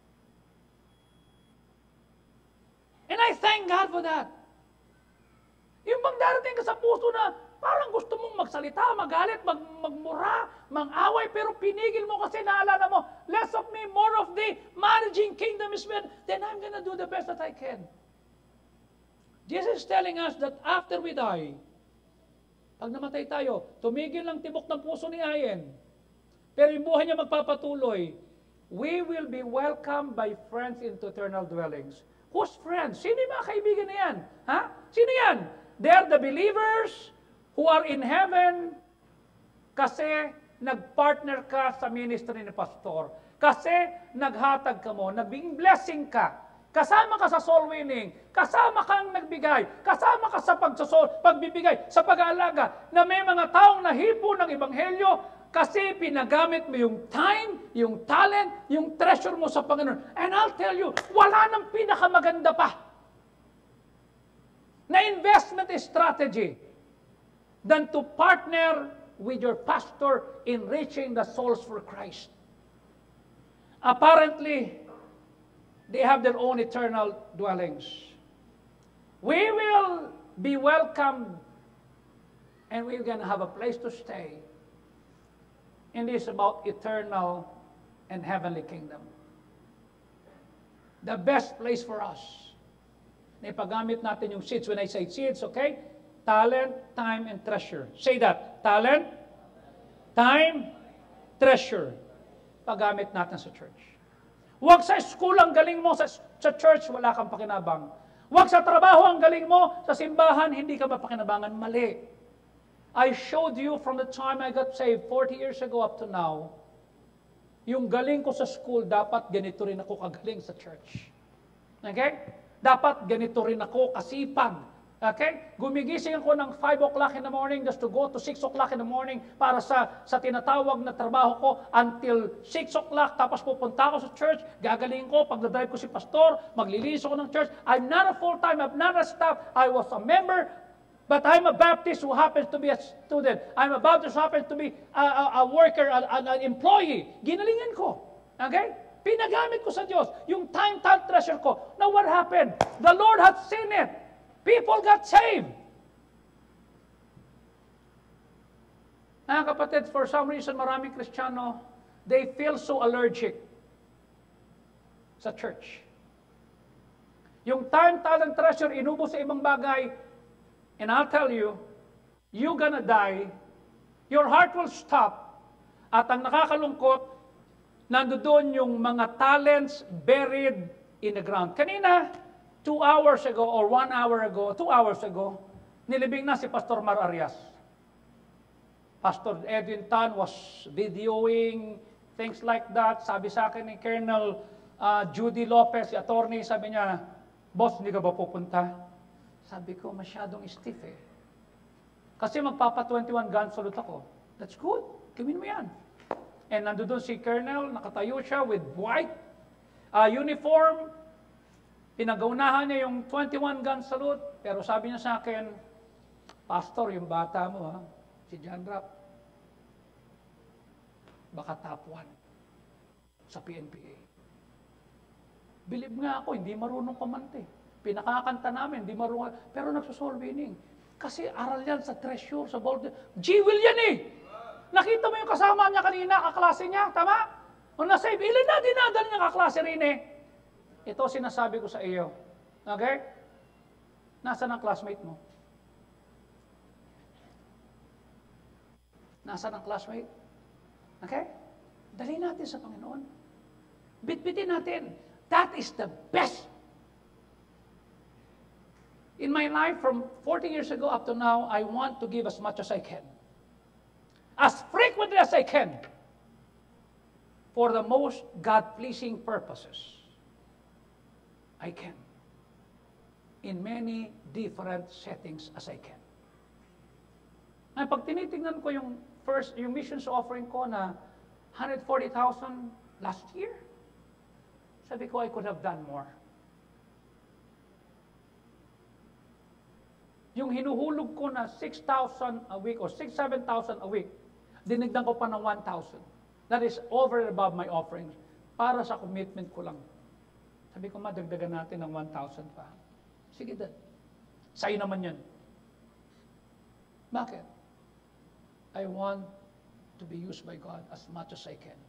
And I thank God for that. Yung bang darating ka sa puso na parang gusto mong magsalita, magalit, magmura, mang-away, pero pinigil mo kasi naalala mo, less of me, more of thee, managing kingdom is meant, then I'm gonna do the best that I can. Jesus is telling us that after we die, pag namatay tayo, tumigil ang tibok ng puso ni Ayen, pero yung buhay niya magpapatuloy, we will be welcomed by friends into eternal dwellings. Who's friends? Sino yung mga kaibigan na yan? Ha? Sino yan? They're the believers who are in heaven kasi nagpartner ka sa ministry ni pastor. Kasi naghatag ka mo, naging blessing ka. Kasama ka sa soul winning. Kasama kang nagbigay. Kasama ka sa pagbibigay, sa pag-aalaga na may mga taong nahipo ng ebanghelyo Kasi pinagamit mo yung time, yung talent, yung treasure mo sa Panginoon. And I'll tell you, wala nang pinakamaganda pa na investment strategy than to partner with your pastor in reaching the souls for Christ. Apparently, they have their own eternal dwellings. We will be welcomed and we're going to have a place to stay. And it's about eternal and heavenly kingdom. The best place for us. Na ipagamit natin yung seeds. When I say seeds, okay? Talent, time, and treasure. Say that. Talent, time, treasure. Pagamit natin sa church. Huwag sa school ang galing mo, sa church wala kang pakinabang. Huwag sa trabaho ang galing mo, sa simbahan hindi ka mapakinabangan. Mali. I showed you from the time I got saved 40 years ago up to now, yung galing ko sa school, dapat ganito rin ako kagaling sa church. Okay? Dapat ganito rin ako kasipag. Okay? Gumigising ako ng 5 o'clock in the morning just to go to 6 o'clock in the morning para sa tinatawag na trabaho ko until 6 o'clock. Tapos pupunta ako sa church, gagaling ko, pagdadrive ko si pastor, maglilinis ako ng church. I'm not a full-time, I'm not a staff, I was a member. But I'm a Baptist who happens to be a student. I'm a Baptist who happens to be a worker, an employee. Ginalingan ko. Okay? Pinagamit ko sa Diyos. Yung time, talent, treasure ko. Now what happened? The Lord had seen it. People got saved. Kapatid, for some reason, maraming Kristiyano, they feel so allergic sa church. Yung time, talent, treasure, inubo sa ibang bagay. And I'll tell you, you're gonna die, your heart will stop, at ang nakakalungkot, nandoon yung mga talents buried in the ground. Kanina, 2 hours ago, or 1 hour ago, 2 hours ago, nilibing na si Pastor Mar Arias. Pastor Edwin Tan was videoing, things like that. Sabi sa akin ni Colonel Judy Lopez, si attorney, sabi niya, "Boss, hindi ka ba pupunta?" Sabi ko, masyadong stiff eh. Kasi magpapa-21 gun salute ako. That's good. Gawin mo yan. And nandoon si Colonel, nakatayo siya with white uniform. Pinagaunahan niya yung 21 gun salute. Pero sabi niya sa akin, "Pastor, yung bata mo, si John Rapp, baka top 1 sa PNPA." Believe nga ako, hindi marunong kumante. Pinakakanta namin, hindi marunong, pero nagsosoul winning. Kasi aral yan sa treasure, sa gold. G-Will yan eh! Nakita mo yung kasama niya kanina, kaklase niya, tama? O na-save, ilan na dinadal niya kaklase rin eh. Ito sinasabi ko sa iyo. Okay? Nasaan ang classmate mo? Nasaan ang classmate? Okay? Dali natin sa Panginoon. Bitbitin natin. That is the best. In my life, from 40 years ago up to now, I want to give as much as I can. As frequently as I can. For the most God-pleasing purposes. I can. In many different settings as I can. Ay, pag tinitingnan ko yung missions offering ko na 140,000 last year, sabi ko, I could have done more. Yung hinuhulog ko na 6,000 a week or 7,000 a week, dinigdan ko pa ng 1,000. That is over and above my offerings. Para sa commitment ko lang. Sabi ko, madagdagan natin ng 1,000 pa. Sige din. Sa'yo naman yan. Bakit? I want to be used by God as much as I can.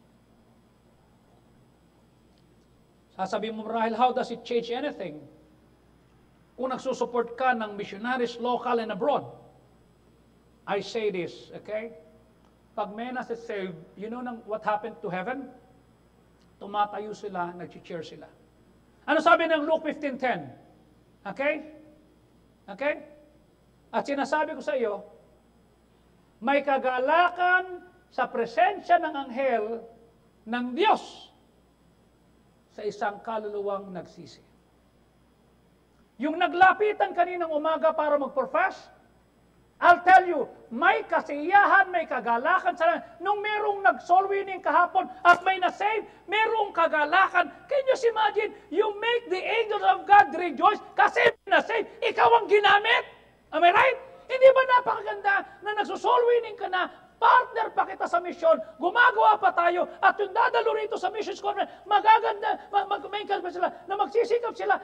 Sasabihin mo, Rahel, how does it change anything? Kung nagsusupport ka ng missionaries local and abroad, I say this, okay? Pag may nasa-save, you know what happened to heaven? Tumatayo sila, nag-cheer sila. Ano sabi ng Luke 15:10? Okay? Okay? At sinasabi ko sa iyo, may kagalakan sa presensya ng anghel ng Diyos sa isang kaluluwang nagsisi. Yung naglapitan kaninang umaga para mag-profess, I'll tell you, may kasiyahan, may kagalakan sa nung merong nag-soul winning kahapon at may na-save, merong kagalakan. Can you imagine? You make the angels of God rejoice kasi na-save. Ikaw ang ginamit. Am I right? Hindi ba napakaganda na nagso-soul winning ka na, partner pa kita sa mission, gumagawa pa tayo, at yung dadalo rito sa mission conference, magaganda, mag-make pa sila, na magsisikap sila.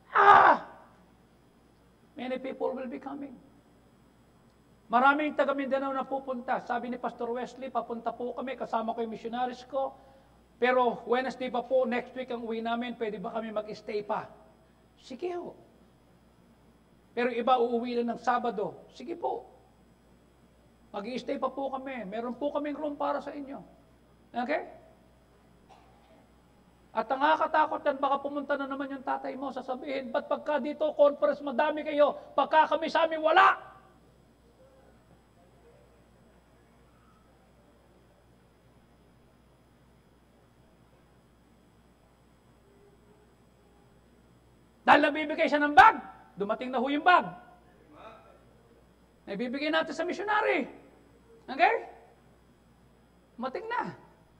Many people will be coming. Maraming taga Mindanao na pupunta. Sabi ni Pastor Wesley, papunta po kami, kasama ko yung missionaries ko. Pero Wednesday pa po, next week ang uwi namin, pwede ba kami mag-stay pa? Sige ho. Pero iba uuwi na ng Sabado. Sige po. Mag-i-stay pa po kami. Meron po kaming room para sa inyo. Okay? At ang nakakatakot yan, baka pumunta na naman yung tatay mo, sasabihin, ba't pagka dito, conference, madami kayo, pagka kami sa amin, wala! Dahil nabibigay siya ng bag, dumating na ho yung bag. Naibibigay natin sa missionary. Okay? Dumating na.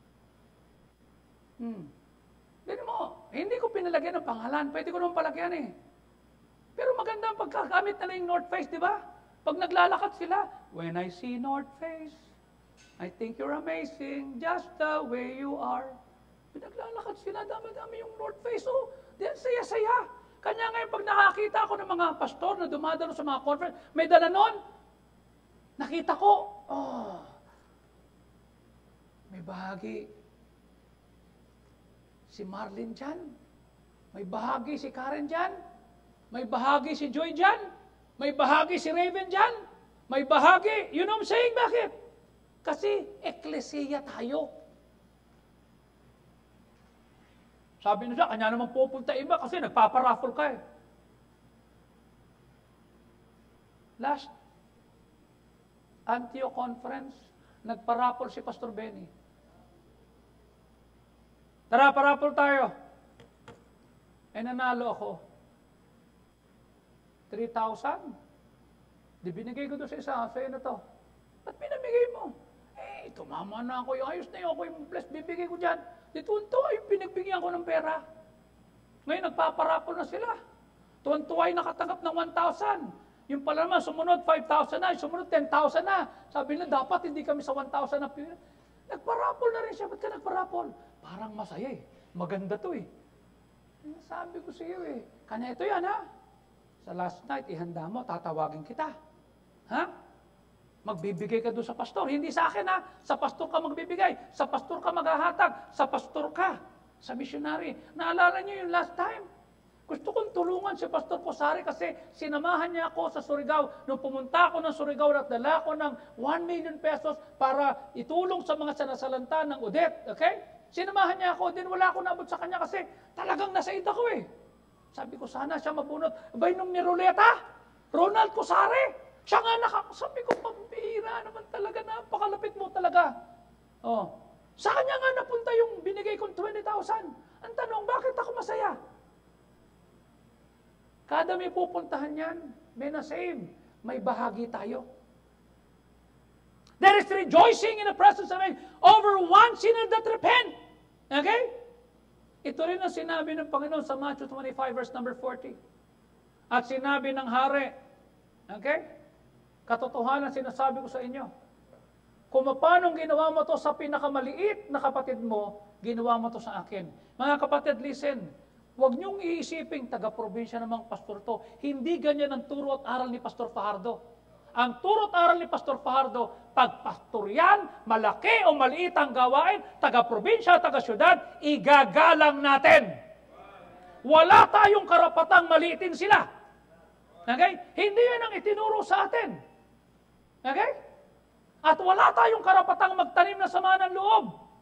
Hindi mo, hindi ko pinalagyan ng pangalan. Pwede ko naman palagyan eh. Pero maganda ang pagkakamit na yung North Face, di ba? Pag naglalakad sila, when I see North Face, I think you're amazing, just the way you are. Naglalakad sila, dami-dami yung North Face. Oh, diyan saya-saya. Kanya ngayon, pag nakakita ako ng mga pastor na dumadalo sa mga conference, may dala nun, nakita ko, may bahagi si Marlene dyan, may bahagi si Karen dyan, may bahagi si Joy dyan, may bahagi si Raven dyan, may bahagi, you know what I'm saying? Bakit? Kasi eklesiya tayo. Sabi nila, kanya naman pupunta iba kasi nagpaparaffle ka eh. Last Antioch Conference, nagparaffle si Pastor Benny. Tara, paraffle tayo. Eh, nanalo ako. 3,000. Di binigay ko doon sa isa, sa'yo na to. Ba't pinamigay mo? Eh, tumama na ako, yung ayos na yun, ako yung bless, bibigay ko dyan. Di tuwan-tuwa yung pinagbigyan ko ng pera. Ngayon, nagpaparapol na sila. Tuwan-tuwa yung nakatanggap ng 1,000. Yung pala naman, sumunod 5,000 na, sumunod 10,000 na. Sabi nila, dapat hindi kami sa 1,000 na. Nagparapol na rin siya. Ba't ka nagparapol? Parang masaya eh. Maganda to eh. Sabi ko sa iyo eh. Kanya ito yan ha. Sa last night, ihanda mo, tatawagin kita. Ha? Magbibigay ka doon sa pastor. Hindi sa akin ha. Sa pastor ka magbibigay. Sa pastor ka maghahatag. Sa pastor ka. Sa missionary. Naalala niyo yung last time? Gusto kong tulungan si Pastor Posari kasi sinamahan niya ako sa Surigao. Nung pumunta ako ng Surigao at dala ko ng 1 million pesos para itulong sa mga sanasalanta ng Odette. Okay? Sinamahan niya ako. Din wala ako nabot sa kanya kasi talagang nasaid ako eh. Sabi ko sana siya mabunot. Abay nung ni Roleta, Ronald Posari. Siya nga sabi ko, pambihira naman talaga, napakalapit mo talaga. Oh. Sa kanya nga napunta yung binigay kong 20,000. Ang tanong, bakit ako masaya? Kada may pupuntahan yan, may na-save. May bahagi tayo. There is rejoicing in the presence of God over one sinner that repent. Okay? Ito rin ang sinabi ng Panginoon sa Matthew 25 verse number 40. At sinabi ng hari, okay? Katotohanan sinasabi ko sa inyo, kung paano ginawa mo to sa pinakamaliit na kapatid mo, ginawa mo to sa akin. Mga kapatid, listen. Huwag niyong iisiping taga-probinsya namang pastor to. Hindi ganyan ang turo at aral ni Pastor Fajardo. Ang turo at aral ni Pastor Fajardo, pag pastor yan, malaki o maliit ang gawain, taga-probinsya, taga-syudad, igagalang natin. Wala tayong karapatang maliitin sila. Okay? Hindi yan ang itinuro sa atin. Okay? At wala tayong karapatang magtanim na sama ng loob.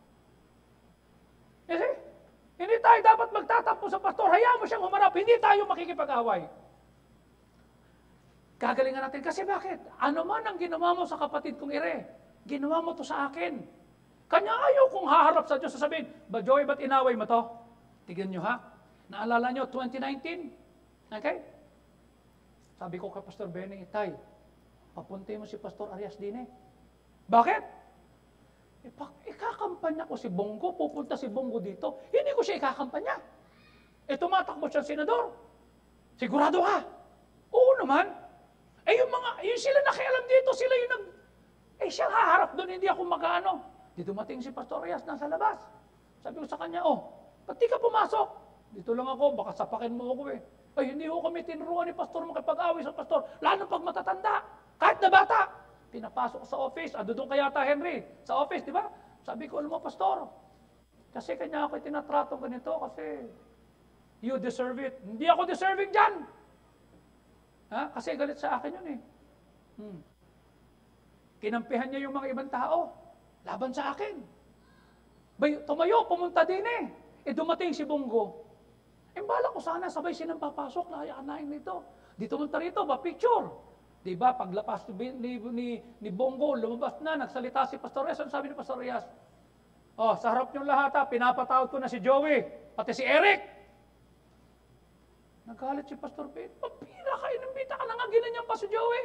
You see? Hindi tayo dapat magtatampo sa pastor. Hayaan mo siyang humarap. Hindi tayo makikipag-away. Gagalingan natin. Kasi bakit? Ano man ang ginawa mo sa kapatid kong ire, ginawa mo to sa akin. Kanya ayaw kong haharap sa Diyos sasabihin, ba Joey, ba't inaway mo to? Tignan nyo ha. Naalala nyo, 2019? Okay? Sabi ko kay Pastor Benny, Tay, papunti mo si Pastor Arias din eh. Bakit? Ikakampanya ko si Bongo, pupunta si Bongo dito, hindi ko siya ikakampanya. Tumatakbo siyang senador. Sigurado ka? Oo naman. Yung sila nakialam dito, sila yung siyang haharap doon, hindi ako mag-ano. Di dumating si Pastor Arias, nasa labas. Sabi ko sa kanya, ba't di ka pumasok? Dito lang ako, baka sapakin mo ako eh. Hindi ko kami tinuruan ni Pastor makipag-away sa Pastor, lalo pag matatanda, kahit na bata. Pinapasok sa office, doon kaya Henry, sa office, di ba? Sabi ko, alam mo, Pastor, kasi kanya ako tinatratong ganito kasi you deserve it. Hindi ako deserving dyan. Kasi galit sa akin yun eh. Kinampihan niya yung mga ibang tao, laban sa akin. Tumayo, pumunta din eh. Dumating si Bongo. Bala ko sana sabay silang papasok, anahin nito. Dito munta rito, picture. Diba, paglapas ni Bongo, lumabas na, nagsalita si Pastor Arias. Ano sabi ni Pastor Arias? Sa harap niyong lahat, pinapatawad ko na si Joey, pati si Eric. Nagalit si Pastor Ben. Papira ka, inimbita ka na nga, ginanyan pa si Joey.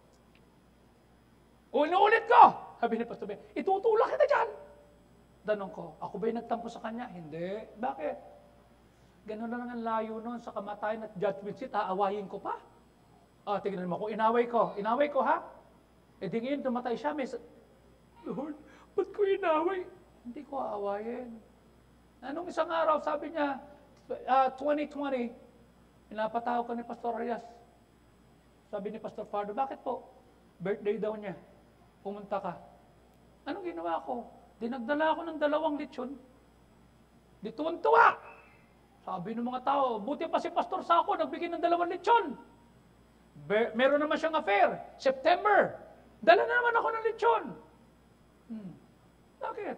Inuulit ko. Sabi ni Pastor Ben, itutulak kita dyan. Tanong ko, ako ba'y nagtampo sa kanya? Hindi. Bakit? Ganun na lang ang layo nun sa kamatayan at judgment seat, aawayin ko pa. Tignan mo, kung inaway ko ha? Di ngayon tumatay siya, Lord, ba't ko inaway? Hindi ko aawayin. Anong isang araw, sabi niya, 2020, pinapatawag ko ni Pastor Arias. Sabi ni Pastor Fardo, bakit po? Birthday daw niya. Pumunta ka. Anong ginawa ko? Dinagdala ako ng 2 lechon. Di tuwan-tuwa. Sabi ng mga tao, buti pa si Pastor Sako, nagbigay ng 2 lechon. Meron naman siyang affair. September. Dala na naman ako ng lechon. Bakit?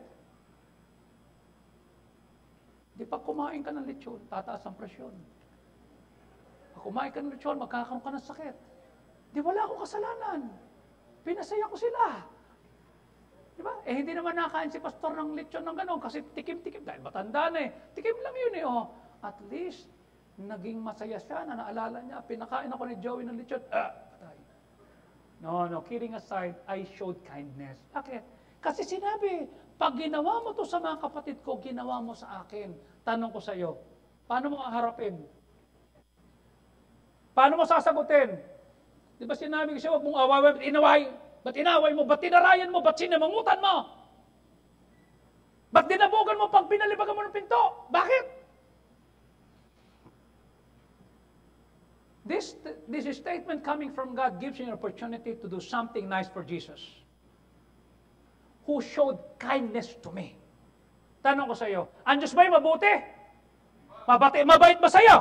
Di pag kumain ka ng lechon, tataas ang presyon. Pag kumain ka ng lechon, magkakaroon ka ng sakit. Di wala akong kasalanan. Pinasaya ko sila. Di ba? Hindi naman nakain si Pastor ng lechon ng gano'n kasi tikim-tikim. Dahil matanda na eh. Tikim lang yun eh. At least, naging masaya siya na naalala niya, pinakain ako ni Joey ng lechon. Patay. No, kidding aside, I showed kindness. Bakit? Kasi sinabi, pag ginawa mo to sa mga kapatid ko, ginawa mo sa akin. Tanong ko sa iyo, paano mo haharapin? Paano mo sasagutin? Di ba sinabi ko siya, huwag mong awaway, ba't inaway mo, ba't tinarayan mo, ba't sinamangutan mo? Ba't dinabugan mo pag pinalibagan mo ng pinto? Bakit? This statement coming from God gives you an opportunity to do something nice for Jesus, who showed kindness to me. Tanong ko sa iyo, ang Diyos ba'y mabuti? Mabait ba sa iyo?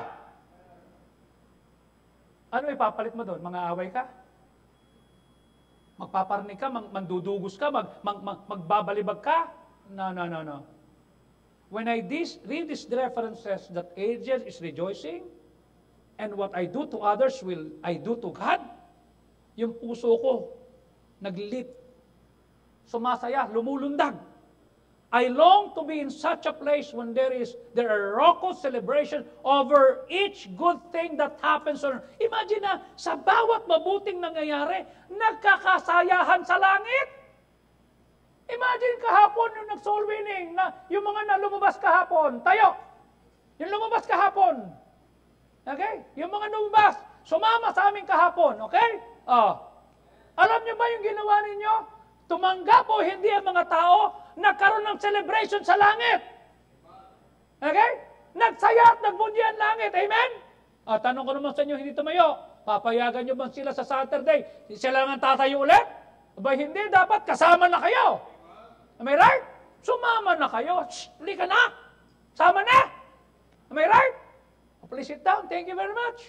Ano ipapalit mo doon? Mga away ka? Magpaparni ka? Mandudugos ka? Magbabalibag ka? No. When I read these references that angel is rejoicing, and what I do to others will I do to God, yung puso ko naglip, sumasaya, lumulundag. I long to be in such a place when there are raucous celebration over each good thing that happens. Imagine na, sa bawat mabuting nangyayari, nagkakasayahan sa langit. Imagine kahapon yung nag-soul winning, na yung mga lumabas kahapon, tayo, yung lumabas kahapon, okay? Yung mga lumabas, sumama sa amin kahapon, okay? Alam niyo ba yung ginawa ninyo? Tumanggap o hindi ang mga tao, nagkaroon ng celebration sa langit. Okay? Nagsaya at nagbunyi ang langit. Amen? Tanong ko naman sa inyo, hindi tumayo. Papayagan nyo ba sila sa Saturday? Sila lang ang tatayo ulit? Aba, hindi. Dapat kasama na kayo. Am I right? Sumama na kayo. Huli ka na. Sama na. Am I right? Please sit down. Thank you very much.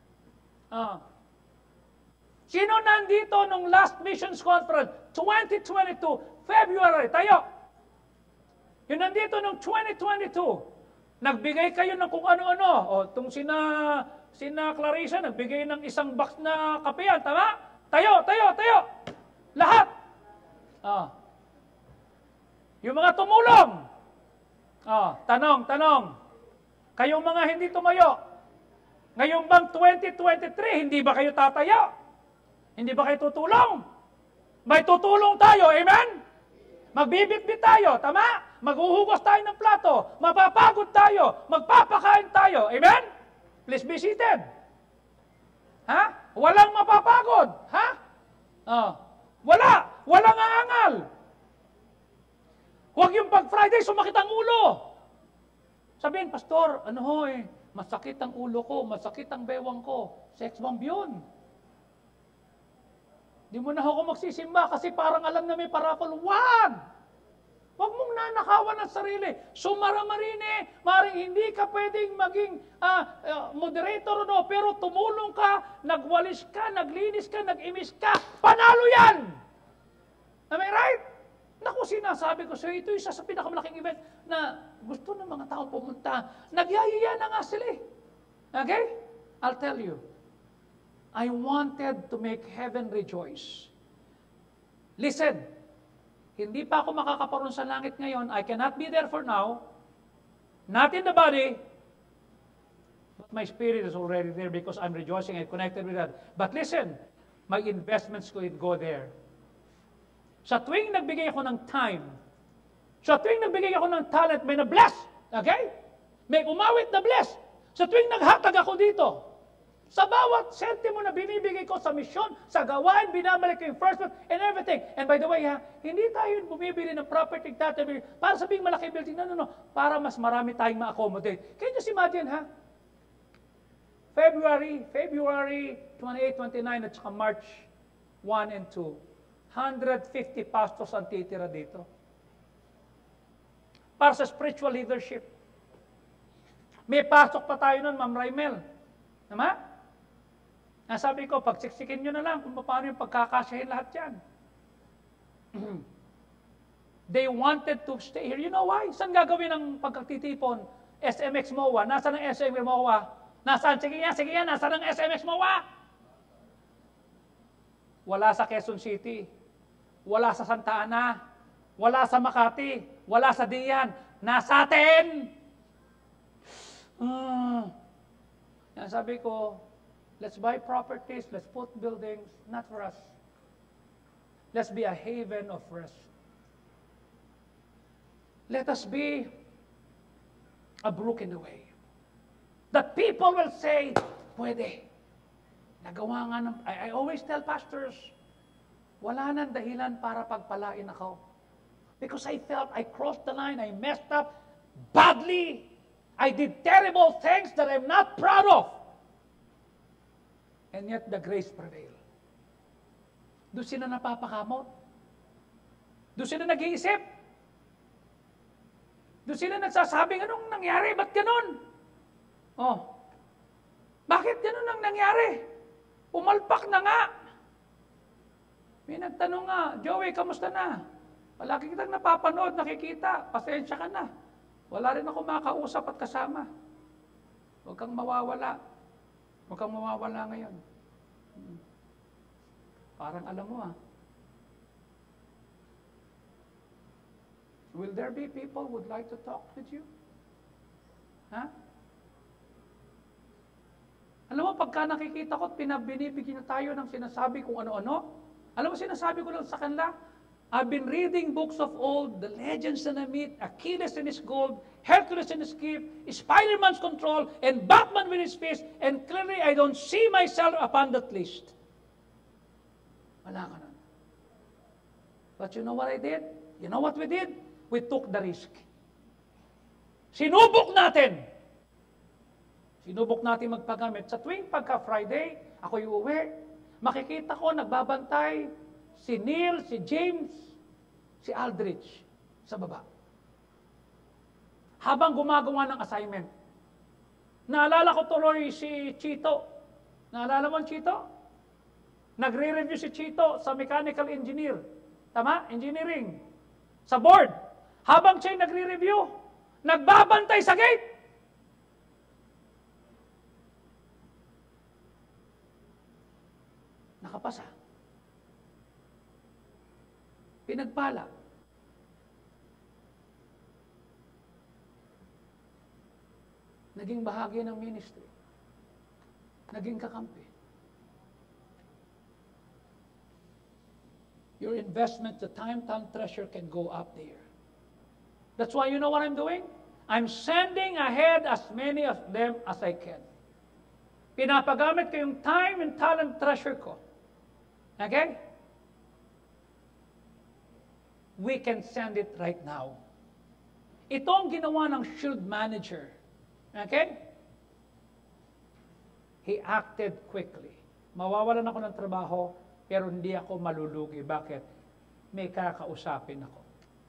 Sino nandito nung last missions conference, 2022, February, tayo. Yung nandito nung 2022, nagbigay kayo ng kung ano-ano. Itong sina Clarissa, nagbigay ng isang box na kapeyan, tama? Tayo. Lahat. Yung mga tumulong. Tanong. Kayong mga hindi tumayo, ngayong bang 2023, hindi ba kayo tatayo? Hindi ba kayo tutulong? May tutulong tayo, amen? Magbibitbit tayo, tama? Maghuhugas tayo ng plato, mapapagod tayo, magpapakain tayo, amen? Please be seated. Ha? Walang mapapagod, ha? Walang aangal. Huwag yung pag Friday sumakit ang ulo. Sabihin, Pastor, masakit ang ulo ko, masakit ang bewang ko. Sex bomb yun. Di mo na ako magsisimba kasi parang alam na may parapol. Wag mong nanakawan ang sarili. Sumaramarine, maring hindi ka pwedeng maging moderator, pero tumulong ka, nagwalis ka, naglinis ka, nag-imis ka. Panalo yan! Am I right? Naku, sinasabi ko sa'yo, ito isa sa pinakamalaking event na gusto ng mga tao pumunta. Nagyayaya na nga sila eh. Okay? I'll tell you. I wanted to make heaven rejoice. Listen, hindi pa ako makakaparoon sa langit ngayon. I cannot be there for now. Not in the body. But my spirit is already there because I'm rejoicing and connected with that. But listen, my investments could go there. Sa tuwing nagbigay ako ng time, sa tuwing nagbigay ako ng talent, may na-bless. Okay? May umawit na bless. Sa tuwing naghatag ako dito, sa bawat sentimo na binibigay ko sa misyon, sa gawain, binabalik ko yung first one, and everything. And by the way, hindi tayo bumibili ng property para sabing malaki building. No. Para mas marami tayong ma-accommodate. Can you just imagine, February 28, 29, at saka March 1 and 2, 150 pastors ang titira dito. Para sa spiritual leadership. May pasok pa tayo nun, Ma'am Raimel. Tama? Nasabi ko, pagsiksikin nyo na lang kung paano yung pagkakasyahin lahat yan. They wanted to stay here. You know why? Saan gagawin ang pagkatitipon? SMX MOA. Nasaan ang SMX MOA? Nasaan? Sige yan. Nasaan ang SMX MOA? Wala sa Quezon City. Wala sa Santa Ana. Wala sa Makati. Wala sa Dian. Nasa atin! Sabi ko, let's buy properties, let's put buildings, not for us. Let's be a haven of rest. Let us be a brook in the way. That people will say, pwede. Nagawa nga ng... I always tell pastors, wala nang dahilan para pagpalain ako. Because I felt I crossed the line, I messed up badly. I did terrible things that I'm not proud of. And yet the grace prevailed. Doon sila napapakamot. Doon sila nag-iisip. Doon sila nagsasabing, anong nangyari? Ba't ganun? Bakit ganun ang nangyari? Umalpak na nga. May nagtanong nga, Joey, kamusta na? Palagi kitang napapanood, nakikita. Pasensya ka na. Wala rin ako makausap at kasama. Huwag kang mawawala. Huwag kang mawawala ngayon. Parang alam mo Will there be people who would like to talk with you? Alam mo, pagka nakikita ko at binibigyan na tayo ng sinasabi kung ano-ano, alam mo, sinasabi ko lang sa kanila, I've been reading books of old, the legends that I meet, Achilles in his gold, Hercules in his gift, Spider-Man's control, and Batman with his fist, and clearly I don't see myself upon that list. Wala ka na. But you know what I did? You know what we did? We took the risk. Sinubok natin. Sinubok natin magpagamit. Sa tuwing pagka-Friday, ako uuwi, makikita ko, nagbabantay, si Neil, si James, si Aldrich sa baba. Habang gumagawa ng assignment. Naalala ko tuloy si Chito. Naalala mo Chito? Nagre-review si Chito sa mechanical engineer. Tama? Engineering. Sa board. Habang siya nagre-review, nagbabantay sa gate. Nakapasa. Pinagpala. Naging bahagi ng ministry. Naging kakampi. your investment, the time treasure can go up there. That's why you know what I'm doing? I'm sending ahead as many of them as I can. Pinapagamit ko yung time and talent treasure ko. Okay? We can send it right now. Ito ang ginawa ng shield manager. Okay? He acted quickly. Mawawalan ako ng trabaho, pero hindi ako malulugi. Bakit? May kakausapin ako.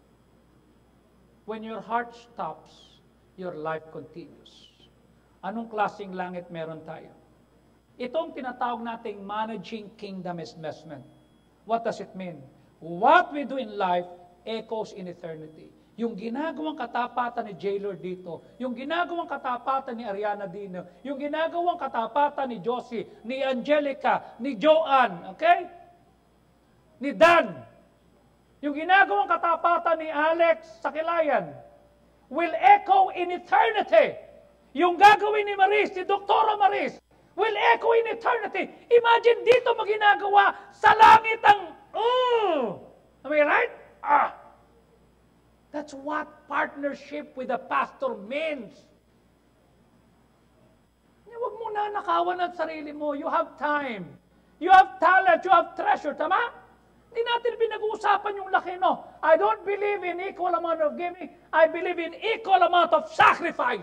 When your heart stops, your life continues. Anong klaseng langit meron tayo? Itong tinatawag nating managing kingdom investment. What does it mean? What we do in life echoes in eternity. Yung ginagawang katapatan ni J-Lord dito, yung ginagawang katapatan ni Ariana Dino, yung ginagawang katapatan ni Josie, ni Angelica, ni Joanne, okay? Ni Dan, yung ginagawang katapatan ni Alex sa Kilayan, will echo in eternity. Yung gagawin ni Maris, ni Dr. Maris, will echo in eternity. Imagine dito maginagawa sa langit ang, am I right? That's what partnership with a pastor means. Huwag mo na nakawan ang sarili mo. You have time. You have talent. You have treasure. Tama? Hindi natin pinag-uusapan yung laki, no? I don't believe in equal amount of giving. I believe in equal amount of sacrifice.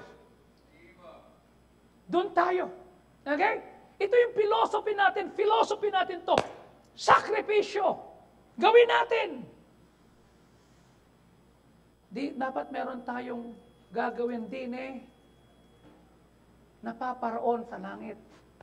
Doon tayo. Okay? Ito yung philosophy natin. Philosophy natin to. Sakripisyo. Gawin natin. Dapat meron tayong gagawin din napaparoon sa langit.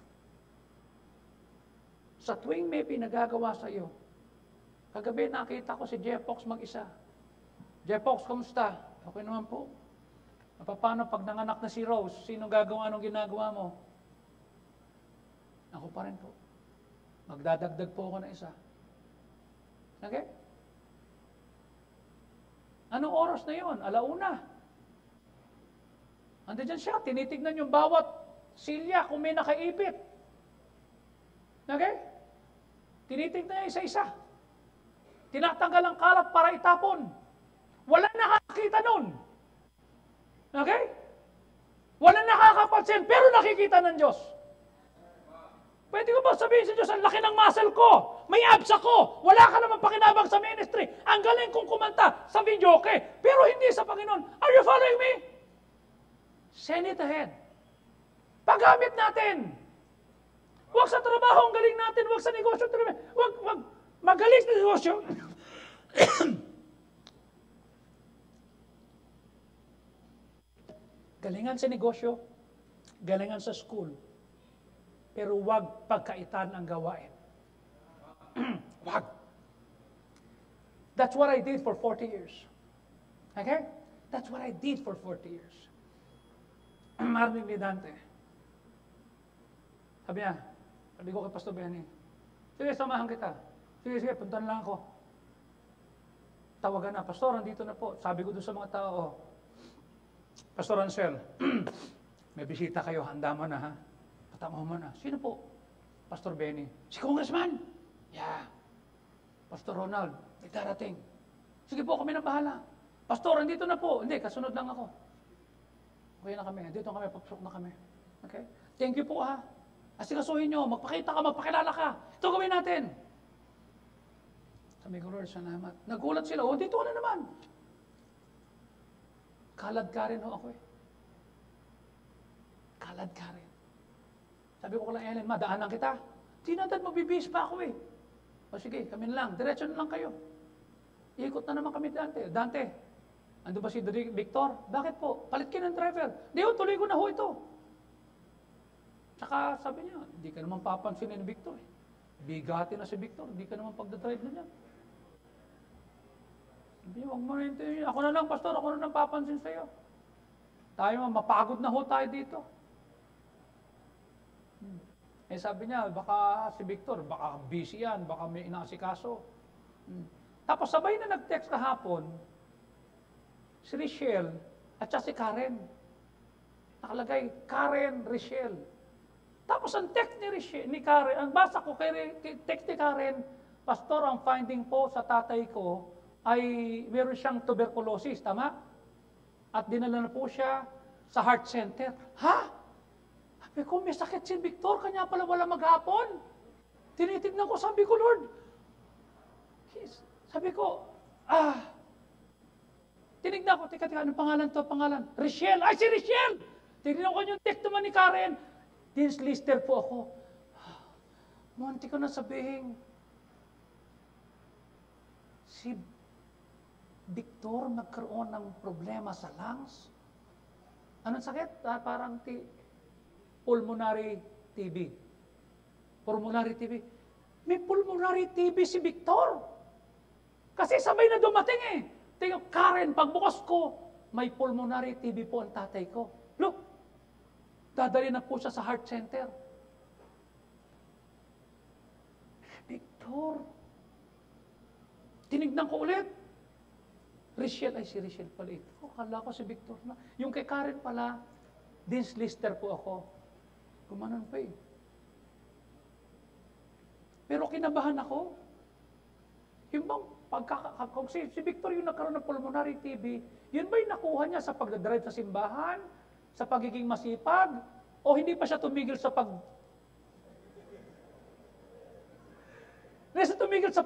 Sa tuwing may pinagagawa sa iyo, kagabi nakita ko si Jeff Fox mag-isa. Jeff Fox, kamusta? Okay naman po. Paano pag nanganak na si Rose, sino gagawa nung ginagawa mo? Ako pa rin po. Magdadagdag po ako na isa. Okay? Anong oras na yon? 1:00. Andiyan siya, tinitignan yung bawat silya kung may nakaipit. Okay? Tinitignan niya isa-isa. Tinatanggal ang kalat para itapon. Wala nakakita nun. Okay? Wala nakakapansin, pero nakikita ng Diyos. Pwede ko ba sabihin sa Diyos, ang laki ng muscle ko, may abs ako, wala ka naman pakinabang sa ministry, ang galing kong kumanta sa video, okay, pero hindi sa Panginoon. Are you following me? Send it ahead. Paggamit natin. Huwag sa trabaho ang galing natin, huwag sa negosyo. Huwag magaling sa negosyo. Galingan sa negosyo, galingan sa school. Pero wag pagkaitan ang gawain. Wag. That's what I did for 40 years. Okay? That's what I did for 40 years. Marinig ni Dante. Sabi ko kay Pastor Benny, sige, samahan kita. Sige, puntan lang ako. Tawagan na, Pastor, andito na po. Sabi ko doon sa mga tao, Pastor Ansel, may bisita kayo, handa mo na ha? Patama mo na. Sino po? Pastor Benny. Si Congressman? Yeah. Pastor Ronald, may darating. Sige po, kami na bahala. Pastor, andito na po. Hindi, kasunod lang ako. Okay na kami. Dito kami, papasok na kami. Okay? Thank you po ha. Asikasuhin nyo, magpakita ka, magpakilala ka. Ito gawin natin. Sabi ko, Lord, salamat. Nagulat sila, dito ka na naman. Kalad ka rin ako Kalad ka rin. Sabi ko kay Ellen, madaanan kita. Di na magbibis pa ako O sige, kami lang. Diretso na lang kayo. Ikot na naman kami Dante. Ando ba si Victor? Bakit po? Palit kayo ng driver. Di tuloy ko na ito. Tsaka sabi niya, hindi ka naman papansinin ni Victor. Bigati na si Victor. Hindi ka naman pagdadrive na niya. Hindi, huwag mo rin. Ako na lang, Pastor. Ako na lang papansin sa'yo. Tayo, mapagod na tayo dito. Sabi niya, baka si Victor, baka busy yan, baka may inaasikaso. Tapos sabay na nag-text kahapon, si Richelle at si Karen. Nakalagay, Karen, Richelle. Tapos ang text ni Karen, ang basa ko kay text ni Karen, Pastor, ang finding po sa tatay ko ay meron siyang tuberculosis, tama? At dinala na po siya sa heart center. Ha? Sabi ko, may sakit si Victor, kanya pala wala maghapon. Tinitignan ko, sabi ko, Lord, sabi ko, tinignan ko, teka, anong pangalan to? Pangalan? Richelle. Ay, si Richelle! Tinignan ko yung text naman ni Karen. Dinslister po ako. Munti ko na sabihin, si Victor nagkaroon ng problema sa lungs. Anong sakit? Parang pulmonary TB. Pulmonary TB. May pulmonary TB si Victor. Kasi sabay na dumating eh. Tingnan, Karen, pagbukas ko, may pulmonary TB po ang tatay ko. Look, dadali na po siya sa heart center. Victor, tinignan ko ulit. Richelle, ay si Richelle pala ito. Kala ko si Victor na. Yung kay Karen pala, Dinslister po ako. Gumanon pa eh. Pero kinabahan ako. Yung bang kung si Victor yung nagkaroon ng pulmonary TB, yun ba yung nakuha niya sa pagdadrive sa simbahan? Sa pagiging masipag? O hindi pa siya tumigil sa Hindi siya tumigil sa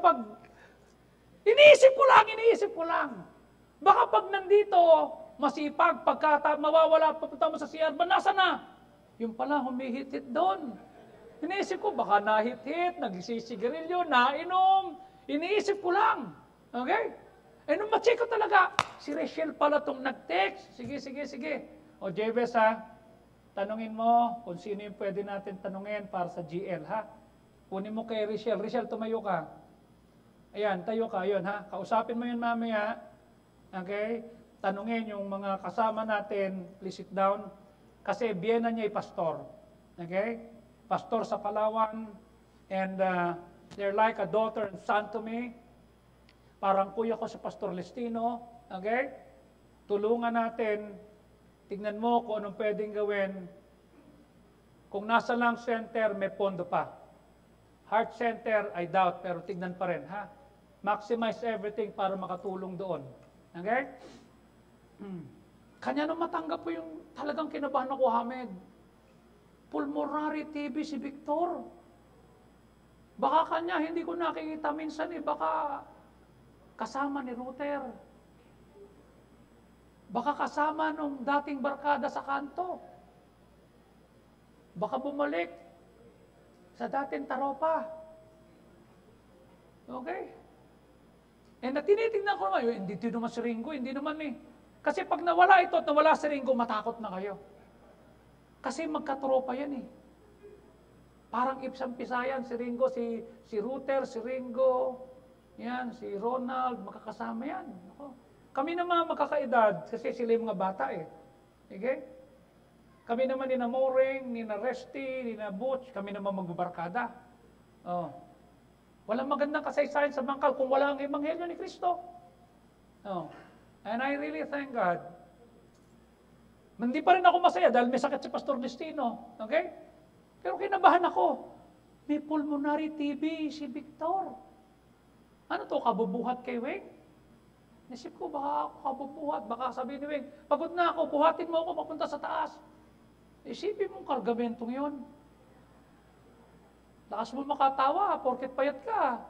Iniisip ko lang. Baka pag nandito, masipag, mawawala, papunta mo sa CR, nasa na? Yung pala, humihit-hit doon. Iniisip ko, baka nahit-hit, nagsisigarilyo, nainom. Iniisip ko lang. Okay? Eh, nung ma-check ko talaga, si Richelle pala itong nag-text. Sige. O, Jebes, ha? Tanungin mo kung sino yung pwede natin tanungin para sa GL, ha? Kunin mo kay Richelle. Richelle, tumayo ka. Ayan, tayo ka. Yun, ha? Kausapin mo yun mamaya. Okay? Tanungin yung mga kasama natin. Please sit down. Kasi biyena niya ay pastor. Okay? Pastor sa Palawan. And they're like a daughter and son to me. Parang kuya ko sa Pastor Lestino. Okay? Tulungan natin. Tignan mo kung anong pwedeng gawin. Kung nasa lung center, may pondo pa. Heart center, I doubt, pero tignan pa rin, ha? Maximize everything para makatulong doon. Okay? Kanya nung matanggap po yung talagang kinabahan ako, Hamed. Pulmonary TB si Victor. Baka kanya, hindi ko nakikita minsan eh, baka kasama ni Ruther. Baka kasama nung dating barkada sa kanto. Baka bumalik sa dating taropa. Okay? And tinitingnan ko naman, hindi naman si Ringo, hindi naman eh. Kasi pag nawala ito at nawala si Ringo, matakot na kayo. Kasi magkatropa yan eh. Parang ipsang-pisayan, si Ringo, si Ruther, si Ringo, yan, si Ronald, makakasama yan. Ako. Kami naman makakaedad, kasi sila yung mga bata eh. Okay? Kami naman ni na Moring, ni na Resty, ni na Butch, kami naman magbabarkada. Oh. Walang magandang kasaysayan sa bangkal kung wala ang ebanghelyo ni Kristo. Oh. And I really thank God. Hindi pa rin ako masaya dahil may sakit si Pastor Destino. Okay? Pero kinabahan ako. May pulmonary TB si Victor. Ano to, kabubuhat kay Weng? Nasip ko, baka ako kabubuhat. Baka sabihin ni Weng, pagod na ako, buhatin mo ako papunta sa taas. Isipin mong kargamentong yun. Lakas mo makatawa, porket payat ka.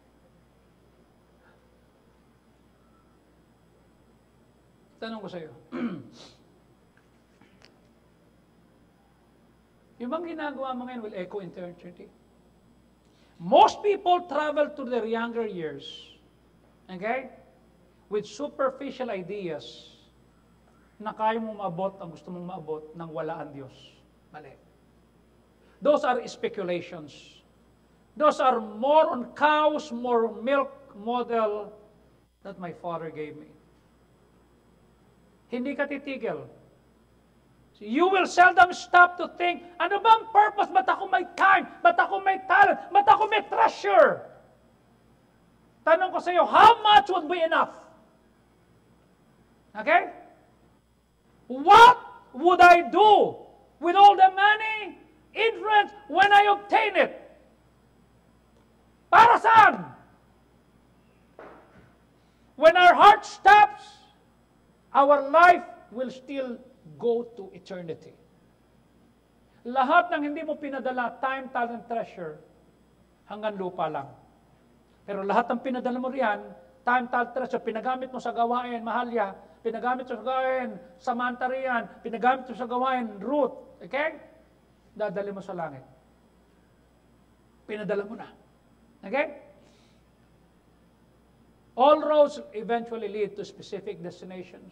Tanong ko sa iyo. Yung bang ginagawa mo ngayon will echo in eternity. Most people travel to their younger years, okay, with superficial ideas na kaya mong maabot ang gusto mong maabot nang wala ang Diyos. Mali. Those are speculations. Those are more on cows, more milk model that my father gave me. Hindi ka titigil. So you will seldom stop to think, ano bang purpose? Ba't ako may time? Ba't ako may talent? Ba't ako may treasure? Tanong ko sa iyo, how much would be enough? Okay? What would I do with all the money, influence, when I obtain it? Para saan? our life will still go to eternity. Lahat ng hindi mo pinadala, time, talent, treasure, hanggang lupa lang. Pero lahat ng pinadala mo riyan, time, talent, treasure, pinagamit mo sa gawain, Mahalya, pinagamit mo sa gawain, Samantha riyan, pinagamit mo sa gawain, Ruth, okay? Dadali mo sa langit. Pinadala mo na. Okay? All roads eventually lead to specific destinations.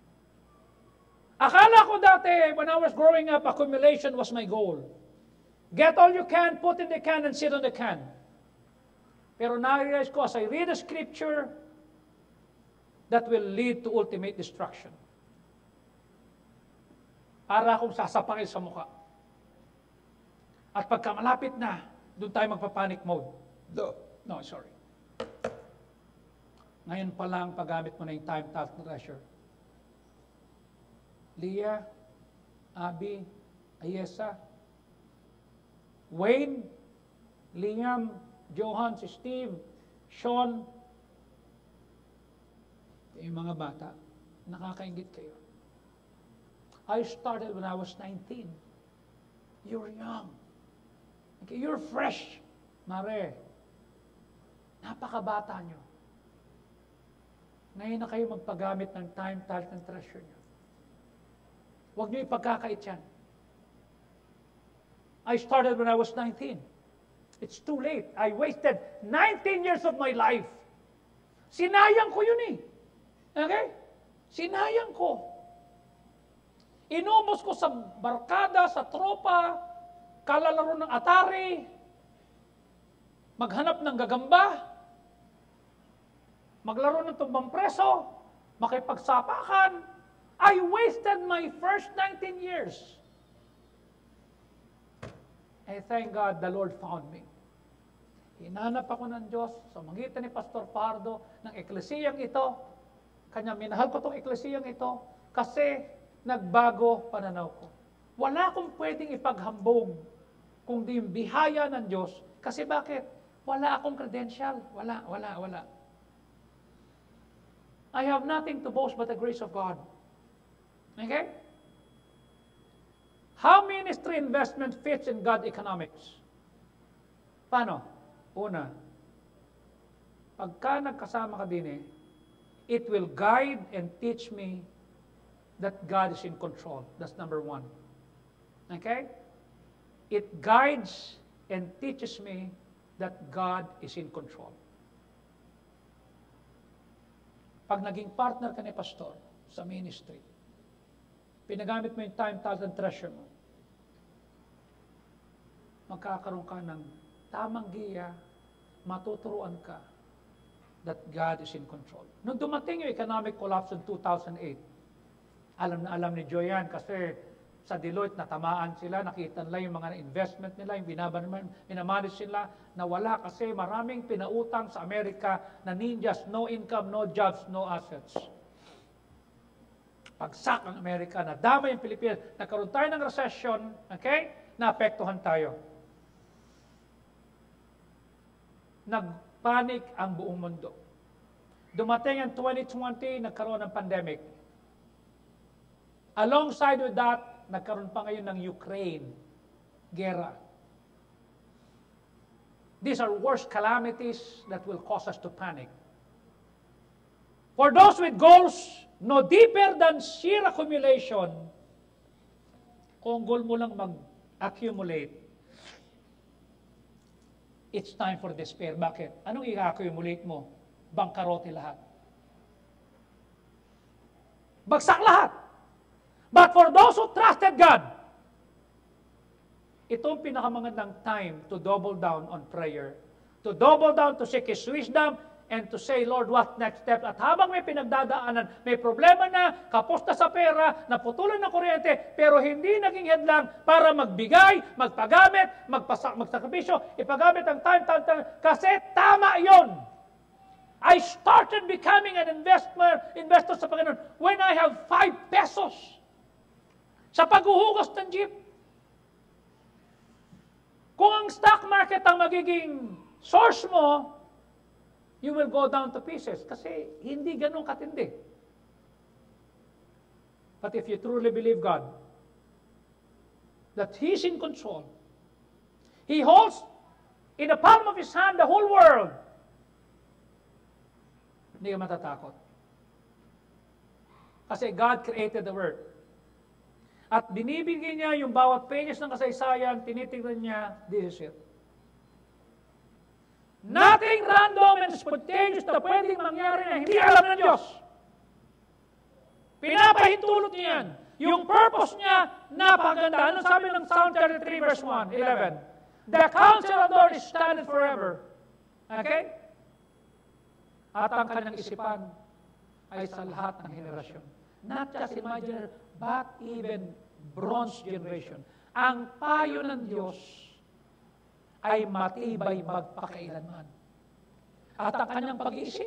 Akala ko dati, when I was growing up, accumulation was my goal. Get all you can, put in the can, and sit on the can. Pero na-realize ko, as I read the scripture, that will lead to ultimate destruction. Para akong sasapakin sa mukha. At pagka malapit na, doon tayo magpa-panic mode. No, sorry. Ngayon pa lang, paggamit mo na yung time, talent, treasure. Leah, Abby, Ayesa, Wayne, Liam, Johan, si Steve, Sean, yung mga bata, nakakaingit kayo. I started when I was 19. You're young. Okay, you're fresh, Mare. Napakabata nyo. Ngayon na kayo magpagamit ng time, talent, and treasure nyo. Huwag nyo ipagkakait yan. I started when I was 19. It's too late. I wasted 19 years of my life. Sinayang ko yun eh. Okay? Sinayang ko. Inubos ko sa barkada, sa tropa, kalalaro ng Atari, maghanap ng gagamba, maglaro ng tumbang preso, makipagsapakan. I wasted my first 19 years. And thank God the Lord found me. Hinanap ako ng Diyos sa magitan ni Pastor Pardo ng eklesiyang ito. Kanya minahal ko itong eklesiyang ito kasi nagbago pananaw ko. Wala akong pwedeng ipaghambog kung di yung bihaya ng Diyos. Kasi bakit? Wala akong credential. Wala. I have nothing to boast but the grace of God. Okay? How ministry investment fits in God economics? Paano? Una, pagka nagkasama ka din it will guide and teach me that God is in control. That's number one. Okay? It guides and teaches me that God is in control. Pag naging partner ka ni Pastor sa ministry, pinagamit mo yung time, talent, and treasure mo, magkakaroon ka ng tamang giya, matuturuan ka that God is in control. Nung dumating yung economic collapse in 2008, alam na alam ni Joyan kasi sa Deloitte natamaan sila, nakita nila yung mga investment nila, yung minamanage sila, na wala kasi maraming pinautang sa Amerika na ninjas, no income, no jobs, no assets. Pagsak ang Amerika, nadama yung Pilipinas, nagkaroon tayo ng recession, okay? Naapektuhan tayo. Nagpanik ang buong mundo. Dumating ang 2020, nagkaroon ng pandemic. Alongside with that, nagkaroon pa ngayon ng Ukraine, gera. These are worst calamities that will cause us to panic. For those with goals no deeper than sheer accumulation, kung goal mo lang mag-accumulate, it's time for despair. Bakit? Anong i-accumulate mo? Bangkarote lahat. Bagsak lahat. But for those who trusted God, itong pinakamagandang time to double down on prayer, to double down to seek His wisdom, and to say, Lord, what next step? At habang may pinagdadaanan, may problema na, kapos na sa pera, naputulan ng kuryente, pero hindi naging headlang para magbigay, magpagamit, magsakripisyo, ipagamit ang time, kasi tama yon. I started becoming an investor sa Panginoon when I have 5 pesos sa paghuhugas ng jeep. Kung ang stock market ang magiging source mo, you will go down to pieces kasi hindi ganun katindi. But if you truly believe God, that He's in control, He holds in the palm of His hand the whole world, hindi ka matatakot. Kasi God created the world. At binibigyan niya yung bawat pages ng kasaysayan, tinitingnan niya, this is it. Nothing random and spontaneous na pwedeng mangyari na hindi alam ng Diyos. Pinapahintulot niya yan. Yung purpose niya, napakaganda. Ano sabi ng Psalm 33 verse 1, 11? The counsel of the Lord is standing forever. Okay? At ang kanyang isipan ay sa lahat ng henerasyon. Not just in my generation, but even bronze generation. Ang payo ng Diyos ay matibay magpakailanman. At ang kanyang pag-iisip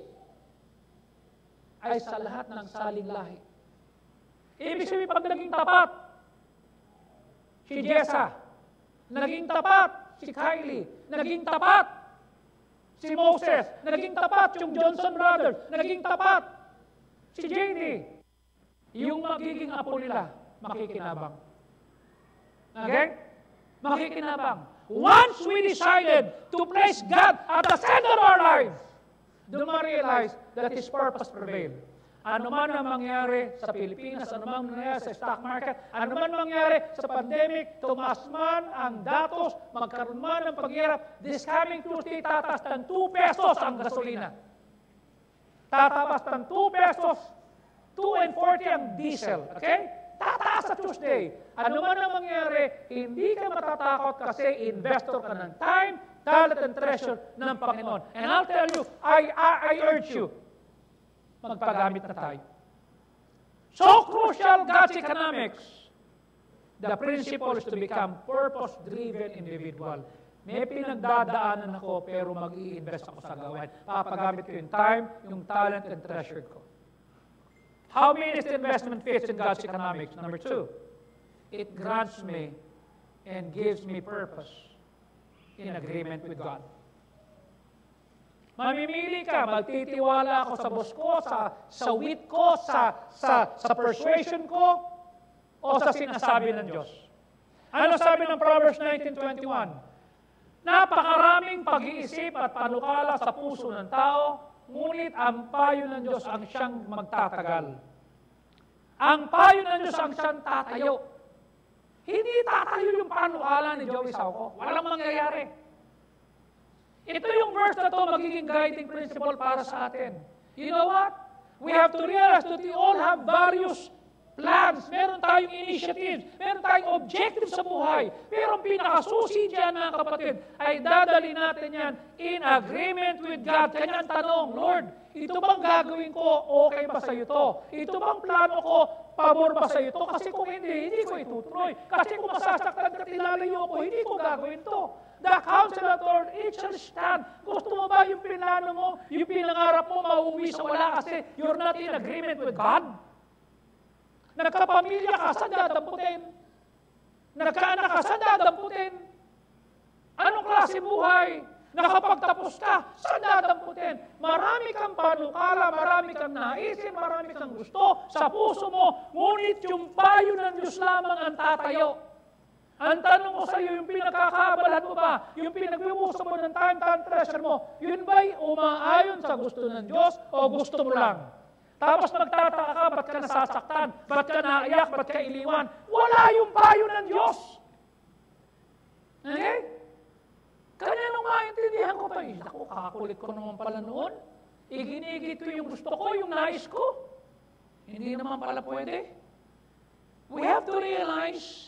ay sa lahat ng saling lahi. Ibig sabihin, pag naging tapat si Jessa, naging tapat si Kylie, naging tapat si Moses, naging tapat yung Johnson Brothers, naging tapat si JD, yung magiging apo nila, makikinabang. Okay? Makikinabang. Once we decided to place God at the center of our lives, doon ma-realize that His purpose prevailed. Ano man ang mangyari sa Pilipinas, ano man mangyari sa stock market, ano man mangyari sa pandemic, tumaas man ang datos, magkaroon man ng paghirap, this coming Tuesday, tataas ng 2 pesos ang gasolina. Tataas ng 2 pesos, 2.40 ang diesel. Okay? Tataas sa Tuesday. Ano man ang mangyari, hindi ka matatakot kasi investor ka ng time, talent, and treasure ng Panginoon. And I'll tell you, I urge you, magpagamit na tayo. So crucial, God's economics. The principle is to become purpose-driven individual. May pinagdadaanan ako, pero mag-i-invest ako sa gawain. Papagamit ko yung time, yung talent, and treasure ko. How means the investment fits in God's economics? Number 2, it grants me and gives me purpose in agreement with God. Mamimili ka, magtitiwala ako sa boss ko, sa wit ko, sa persuasion ko, o sa sinasabi ng Diyos. Ano sabi ng Proverbs 19:21? Napakaraming pag-iisip at panukala sa puso ng tao, ngunit ang payo ng Diyos ang siyang magtatagal. Ang payo ng Diyos ang siyang tatayo. Hindi tatayo yung panukala ni Joey Sauco. Walang mangyayari. Ito yung verse na to magiging guiding principle para sa atin. You know what? We have to realize that we all have various plans. Meron tayong initiatives. Meron tayong objectives sa buhay. Pero ang pinakasusi dyan, mga kapatid, ay dadali natin yan in agreement with God. Kanya ang tanong, Lord, ito bang gagawin ko, okay ba sa iyo to? Ito bang plano ko, pabor ba sa iyo to? Kasi kung hindi ko itutuloy. Kasi kung masasaktan ka, tilalayo ko, hindi ko gagawin to. The counsel of the Lord, it shall stand. Gusto mo ba yung pinano mo, yung pinangarap mo, mauwi sa wala kasi you're not in agreement with God? Nagkapamilya ka, saan dadamputin? Nagkaanak ka, saan dadamputin? Anong klase buhay? Nakapagtapos ka, saan dadamputin? Marami kang panukala, marami kang naisin, marami kang gusto sa puso mo, ngunit yung payo ng Diyos lamang ang tatayo. Ang tanong ko sa iyo, yung pinagkakaabalahan mo ba, yung pinagbibuso mo ng time, treasure mo, yun ba'y umaayon sa gusto ng Diyos o gusto mo lang? Tapos magtataka ka, ba't ka nasasaktan? Ba't ka naiyak? Ba't ka iliwan? Wala yung payo ng Diyos. Okay? Kanya nung maintindihan ko pa, ako, kakakulit ko naman pala noon. Iginigit ko yung gusto ko, yung nais ko. Hindi naman pala pwede. We have to realize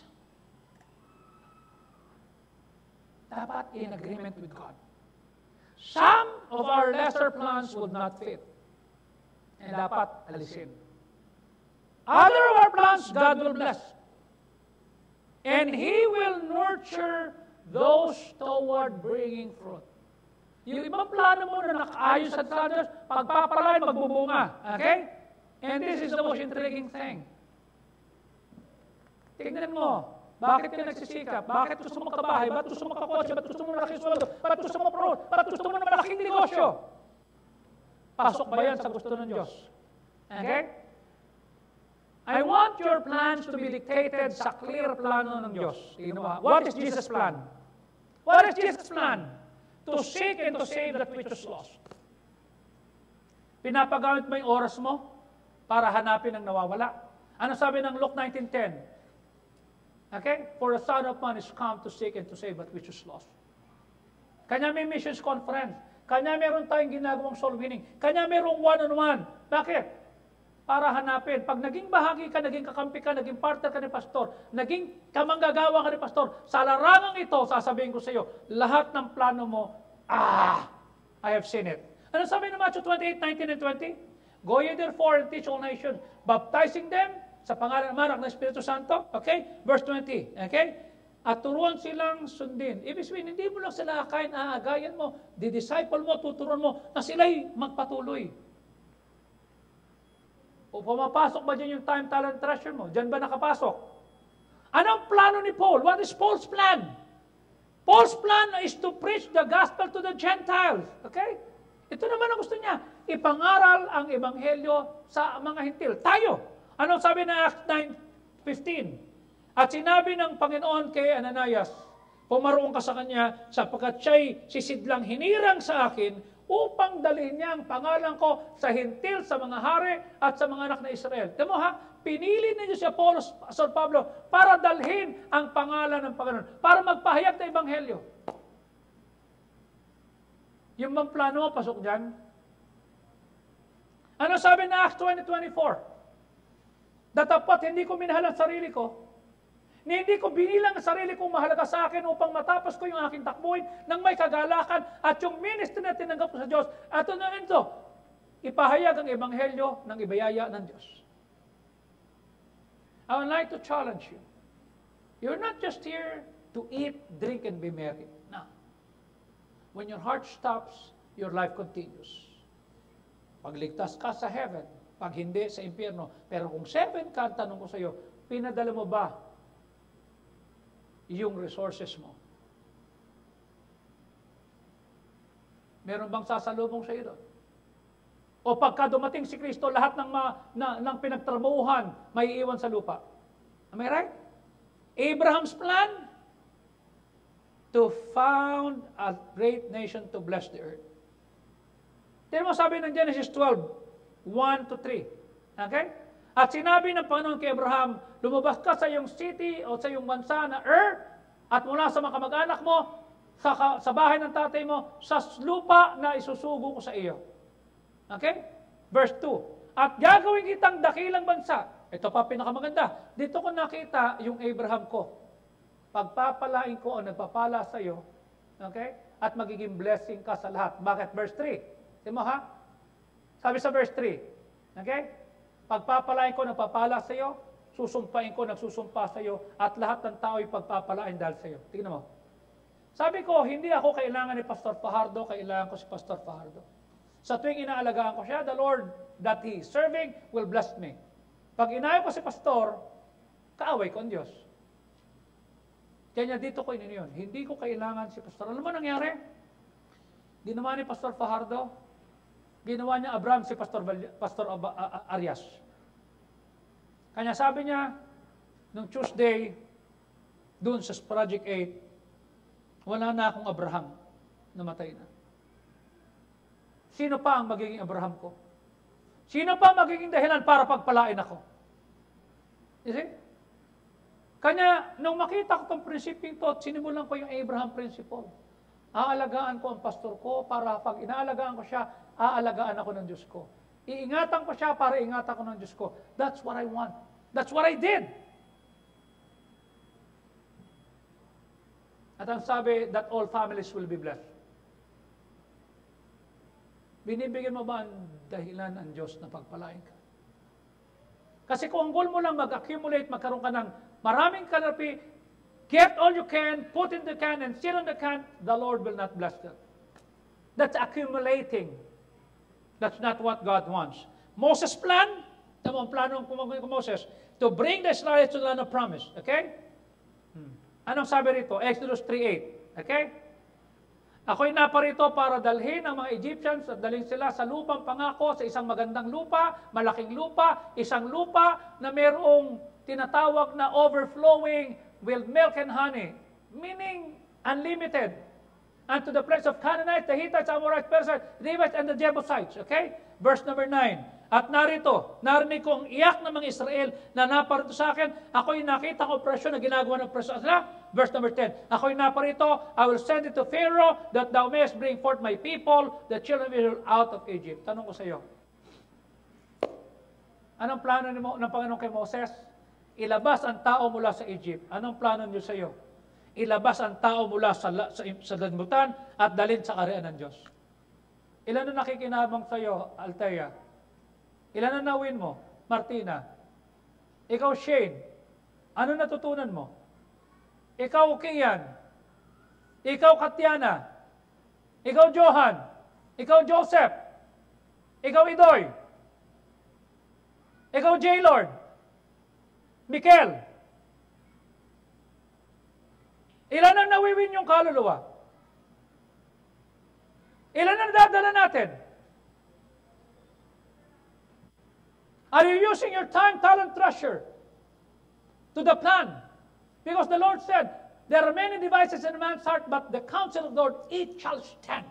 dapat in agreement with God. Some of our lesser plans would not fit. And dapat alisin. Other of our plans, God will bless. And He will nurture those toward bringing fruit. Yung ibang plano mo na nakaayos sa Diyos, pagpapalain, magbubunga. Okay? And this is the most intriguing thing. Tingnan mo, bakit ka nagsisikap? Bakit gusto mo kabahay? Bakit gusto mo kakotse? Bakit gusto mo malaking sweldo? Bakit gusto mo promote? Bakit gusto mo na malaking negosyo? Pasok ba yan sa gusto ng Diyos? Okay? I want your plans to be dictated sa clear plano ng Diyos. What is Jesus' plan? What is Jesus' plan? To seek and to save that which is lost. Pinapagamit mo yung oras mo para hanapin ang nawawala. Ano sabi ng Luke 19:10? Okay? For the Son of Man is come to seek and to save that which is lost. Kanya may missions conference. Kanya meron tayong ginagawang soul winning. Kanya merong one-on-one. Bakit? Para hanapin. Pag naging bahagi ka, naging kakampi ka, naging partner ka ni pastor, naging kamanggagawa ka ni pastor, sa larangang ito, sasabihin ko sa iyo, lahat ng plano mo, I have seen it. Ano sabi ng Matthew 28:19 and 20? Go ye therefore and teach all nations, baptizing them sa pangalan ng Anak ng Espiritu Santo. Okay? Verse 20. Okay? At turuan silang sundin. Ibig sabihin, hindi mo lang sila akayin, aagayan mo, di-disciple mo, tuturuan mo, na sila'y magpatuloy. O pumapasok ba dyan yung time, talent, treasure mo? Dyan ba nakapasok? Anong plano ni Paul? What is Paul's plan? Paul's plan is to preach the gospel to the Gentiles. Okay? Ito naman ang gusto niya. Ipangaral ang ebanghelyo sa mga hintil. Tayo. Anong sabi na Acts 9:15? At sinabi ng Panginoon kay Ananias, pumaroon ka sa kanya sapagkat siya'y sisidlang hinirang sa akin upang dalhin niya ang pangalan ko sa hintil, sa mga hari at sa mga anak na Israel. Temo ha, pinili ninyo si Apostol Pablo para dalhin ang pangalan ng Panginoon, para magpahayag ng ebanghelyo. Yung bang plano mo, pasok dyan? Ano sabi na Acts 20:24? Datapat hindi ko minahal ang sarili ko, hindi ko binilang ang sarili kong mahalaga sa akin upang matapos ko yung aking takbuhin ng may kagalakan at yung ministry na tinanggap ko sa Diyos. At ano ito? Ipahayag ang ebanghelyo ng ibayaya ng Diyos. I would like to challenge you. You're not just here to eat, drink, and be merry. No. When your heart stops, your life continues. Pagligtas ka sa heaven, pag hindi sa impyerno. Pero kung 7 ka, tanong ko sa iyo, pinadala mo ba yung resources mo? Meron bang sasalubong sa iyo doon? O pagka dumating si Kristo, lahat ng pinagtrabahuhan may iwan sa lupa. Am I right? Abraham's plan to found a great nation to bless the earth. Tignan mo sabi ng Genesis 12:1-3. Okay? At sinabi ng Panginoon kay Abraham, lumabas ka sa iyong city o sa iyong bansa na at mula sa mga kamag-anak mo, sa bahay ng tatay mo, sa lupa na isusugo ko sa iyo. Okay? Verse 2. At gagawin kitang dakilang bansa. Ito pa pinakamaganda. Dito ko nakita yung Abraham ko. Pagpapalain ko o nagpapala sa iyo, okay? At magiging blessing ka sa lahat. Bakit? Verse 3. Tingnan mo ha? Sabi sa verse 3. Okay? Pagpapalain ko, nagpapala sa iyo, susumpain ko, nagsusumpa sa iyo, at lahat ng tao ay pagpapalain dahil sa iyo. Tingnan mo. Sabi ko, hindi ako kailangan ni Pastor Fajardo, kailangan ko si Pastor Fajardo. Sa tuwing inaalagaan ko siya, the Lord that He is serving will bless me. Pag inayo ko si Pastor, kaaway ko ang Diyos. Kaya dito ko yun. Hindi ko kailangan si Pastor. Alam mo nangyari? Ginawa ni Pastor Fajardo, ginawa niya Abraham si Pastor Arias. Kanya sabi niya, nung Tuesday, doon sa Project 8, wala na akong Abraham, namatay na. Sino pa ang magiging Abraham ko? Sino pa magiging dahilan para pagpalain ako? You see? Kanya, nung makita ko itong prinsipyung to, sinimulan ko yung Abraham principle. Aalagaan ko ang pastor ko para pag inaalagaan ko siya, aalagaan ako ng Diyos ko. Iingatan ko siya para ingatan ko ng Diyos ko. That's what I want. That's what I did. At ang sabi, that all families will be blessed. Binibigyan mo ba ang dahilan ng Diyos na pagpalain ka? Kasi kung ang goal mo lang mag-accumulate, magkaroon ka ng maraming kalapi, get all you can, put in the can, and sit on the can, the Lord will not bless them. That's accumulating. That's not what God wants. Moses' plan, tama ang plano ng Moses, to bring the Israelites to the land of promise. Okay? Anong sabi rito? Exodus 3:8. Okay? Ako'y naparito para dalhin ang mga Egyptians at dalhin sila sa lupang pangako, sa isang magandang lupa, malaking lupa, isang lupa na mayroong tinatawag na overflowing with milk and honey, meaning unlimited. And to the place of Canaanites, the Hittites, Amorites, Perizzites, Hivites, and the Jebusites. Okay? Verse number 9. At narito, narinig ko ang iyak ng mga Israel na naparito sa akin. Ako'y nakita ko operasyon na ginagawa ng operasyon sila. Verse number 10. Ako'y naparito, I will send it to Pharaoh that thou mayest bring forth my people, the children of Israel, out of Egypt. Tanong ko sa iyo. Anong plano ng Panginoon kay Moses? Ilabas ang tao mula sa Egypt. Anong plano niyo sa iyo? Ilabas ang tao mula sa damutan at dalhin sa kaharian ng Diyos. Ilan na nakikinabang sa iyo, Althea? Ilan na nawin mo? Martina. Ikaw, Shane. Ano natutunan mo? Ikaw, Kian. Ikaw, Katiana. Ikaw, Johan. Ikaw, Joseph. Ikaw, Idoy. Ikaw, J-Lord. Mikel. Ilan ang nawiwin yung kaluluwa? Ilan ang dadala natin? Are you using your time, talent, treasure to the plan? Because the Lord said, there are many devices in a man's heart, but the counsel of the Lord, it shall stand.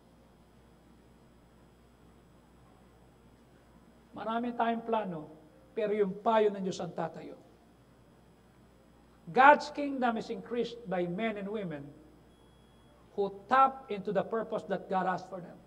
Marami tayong plano, pero yung payo ng Diyos ang tatayo. God's kingdom is increased by men and women who tap into the purpose that God has for them.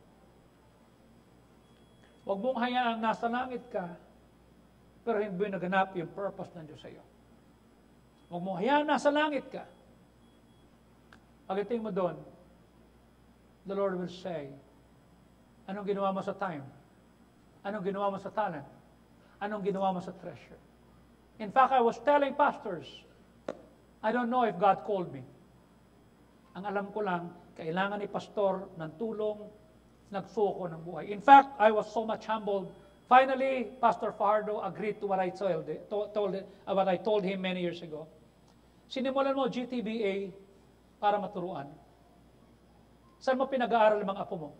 Huwag mong hayaang nasa langit ka, pero hindi mo naganap yung purpose ng Diyos sa iyo. Huwag mong hayaang nasa langit ka. Pagdating mo doon, the Lord will say, anong ginawa mo sa time? Anong ginawa mo sa talent? Anong ginawa mo sa treasure? In fact, I was telling pastors, I don't know if God called me. Ang alam ko lang, kailangan ni pastor ng tulong, nagsuko ng buhay. In fact, I was so much humbled. Finally, Pastor Fajardo agreed to what I told him many years ago. Sinimulan mo GTBA para maturuan. Saan mo pinag-aaral ang mga apo mo?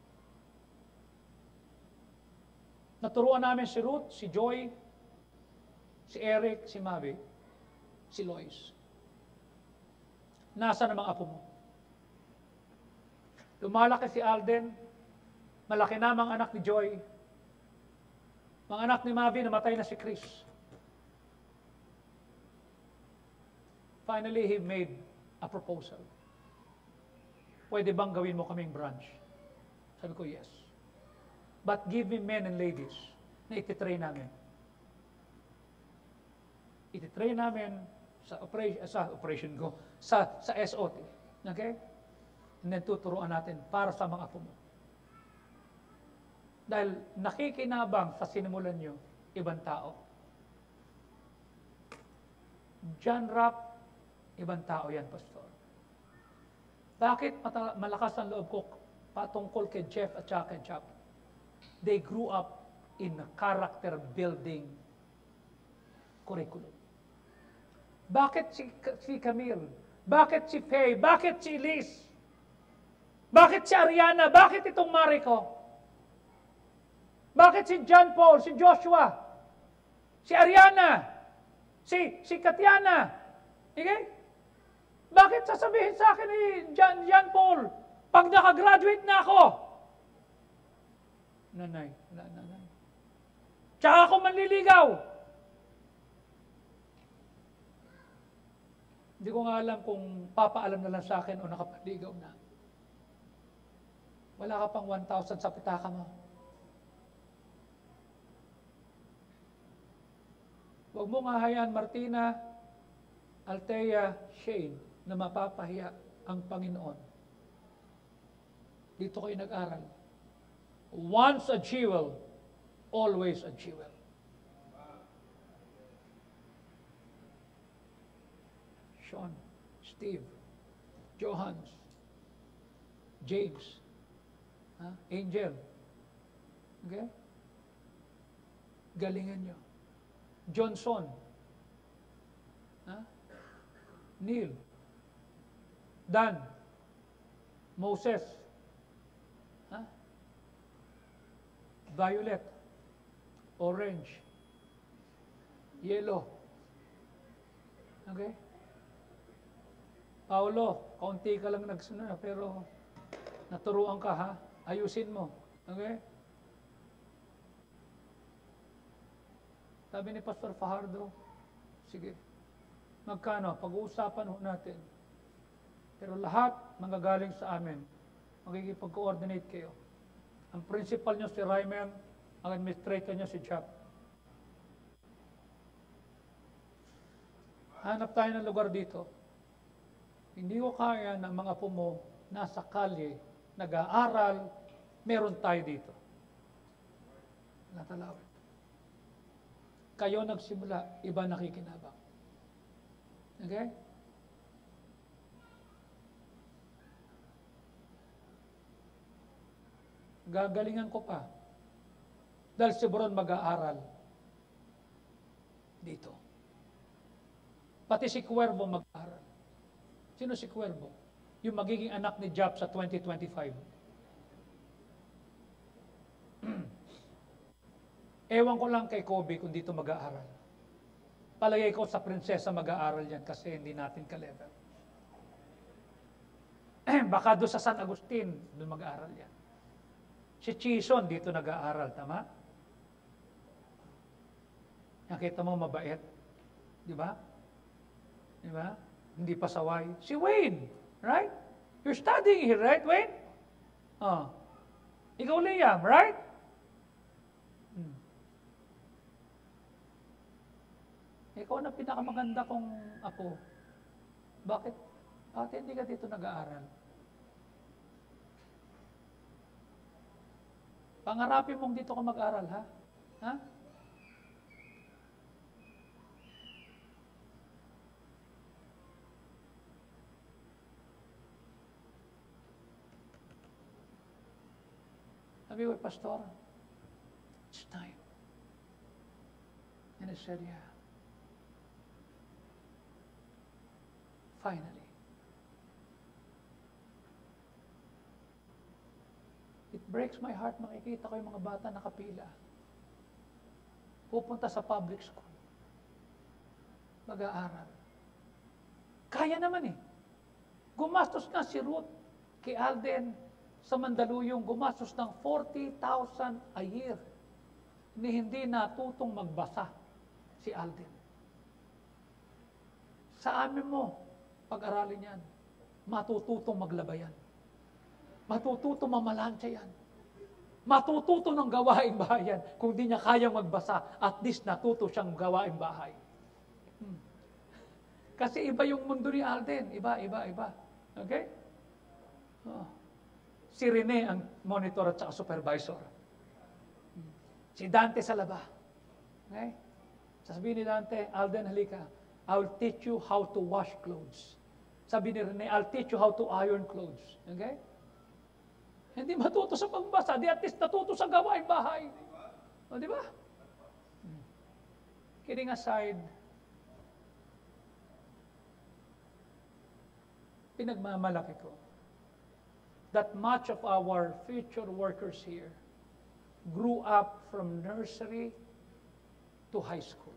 Naturuan namin si Ruth, si Joy, si Eric, si Mavi, si Lois. Nasaan ang mga apo mo? Lumalaki si Alden, malaki na mga anak ni Joy. Mga anak ni Mavi, namatay na si Chris. Finally, he made a proposal. Pwede bang gawin mo kaming branch? Sabi ko, yes. But give me men and ladies na ititrain namin. Ititrain namin sa operation ko, sa SOT. Okay? And then tuturuan natin para sa mga apo mo. Dahil nakikinabang sa sinimulan nyo, ibang tao. John Rapp, ibang tao yan, Pastor. Bakit malakas ang loob ko patungkol kay Jeff at saka kay Chap? They grew up in a character building curriculum. Bakit si Camille? Bakit si Faye? Bakit si Elise? Bakit si Ariana? Bakit itong Mariko? Bakit si John Paul? Si Joshua? Si Ariana? Si Katiana? Okay? Bakit sasabihin sa akin ni John Paul, pag nakagraduate na ako? Nanay. Tsaka ako manliligaw. Hindi ko nga alam kung papaalam na lang sa akin o nakapaligaw na. Wala ka pang 1,000 sa pitaka mo. Huwag mo nga hayaan, Martina, Althea, Shane, na mapapahiya ang Panginoon. Dito kayo nag-aral. Once a jewel, always a jewel. Sean, Steve, Johans, James, Angel. Okay? Galingan nyo. Johnson, Neil, Dan, Moses. Ha? Violet. Orange. Yellow. Okay? Paulo, kaunti ka lang nagsunod, pero naturuan ka, ha? Ayusin mo. Okay? Sabi ni Pastor Fajardo, sige, magkano? Pag-uusapan ho natin. Pero lahat manggagaling sa amin. Magkikipag-coordinate kayo. Ang principal nyo si Ryman, ang administrator nyo si Jack. Hanap tayo ng lugar dito. Hindi ko kaya na mga apo mo nasa kalye, nag-aaral, meron tayo dito. Natalawin. Kayo nagsimula, iba nakikinabang. Okay? Gagalingan ko pa. Dahil si Bron mag-aaral dito. Pati si Cuervo mag-aaral. Sino si Cuervo? Yung magiging anak ni Job sa 2025. Ewan ko lang kay Kobe kung dito mag-aaral. Palagay ko sa prinsesa mag-aaral yan kasi hindi natin ka-level. Baka doon sa San Agustin, doon mag-aaral yan. Si Chison dito nag-aaral, tama? Nakita mo mabait. Di ba? Di ba? Hindi pasaway. Si Wayne, right? You're studying here, right, Wayne? Oh. Ikaw, Liam, right? Ikaw na pinakamaganda kong apo. Bakit? Bakit hindi ka dito nag-aaral? Pangarapin mong dito ka mag-aaral, ha? Ha? Sabi ko, Pastor, it's time. And I said, yeah. Finally. It breaks my heart makikita ko yung mga bata nakapila. Pupunta sa public school. Mag-aaral. Kaya naman eh. Gumastos nga si Ruth kay Alden sa Mandaluyong, gumastos ng 40,000 a year. Hindi natutong magbasa si Alden. Sa amin mo, pag-aralin yan, matututong maglabayan. Matututong mamalansya yan. Matututo ng gawaing bahay yan. Kung di niya kayang magbasa, at least natuto siyang gawaing bahay. Kasi iba yung mundo ni Alden. Iba. Okay? Oh. Si Rene ang monitor at saka supervisor. Si Dante sa laba. Okay? Sasabihin ni Dante, Alden, halika. I'll teach you how to wash clothes. Sabi ni Rene, I'll teach you how to iron clothes. Okay? Hindi matuto sa pagbasa, di at least natuto sa gawain bahay. O, di ba? Kidding aside, pinagmamalaki ko that much of our future workers here grew up from nursery to high school.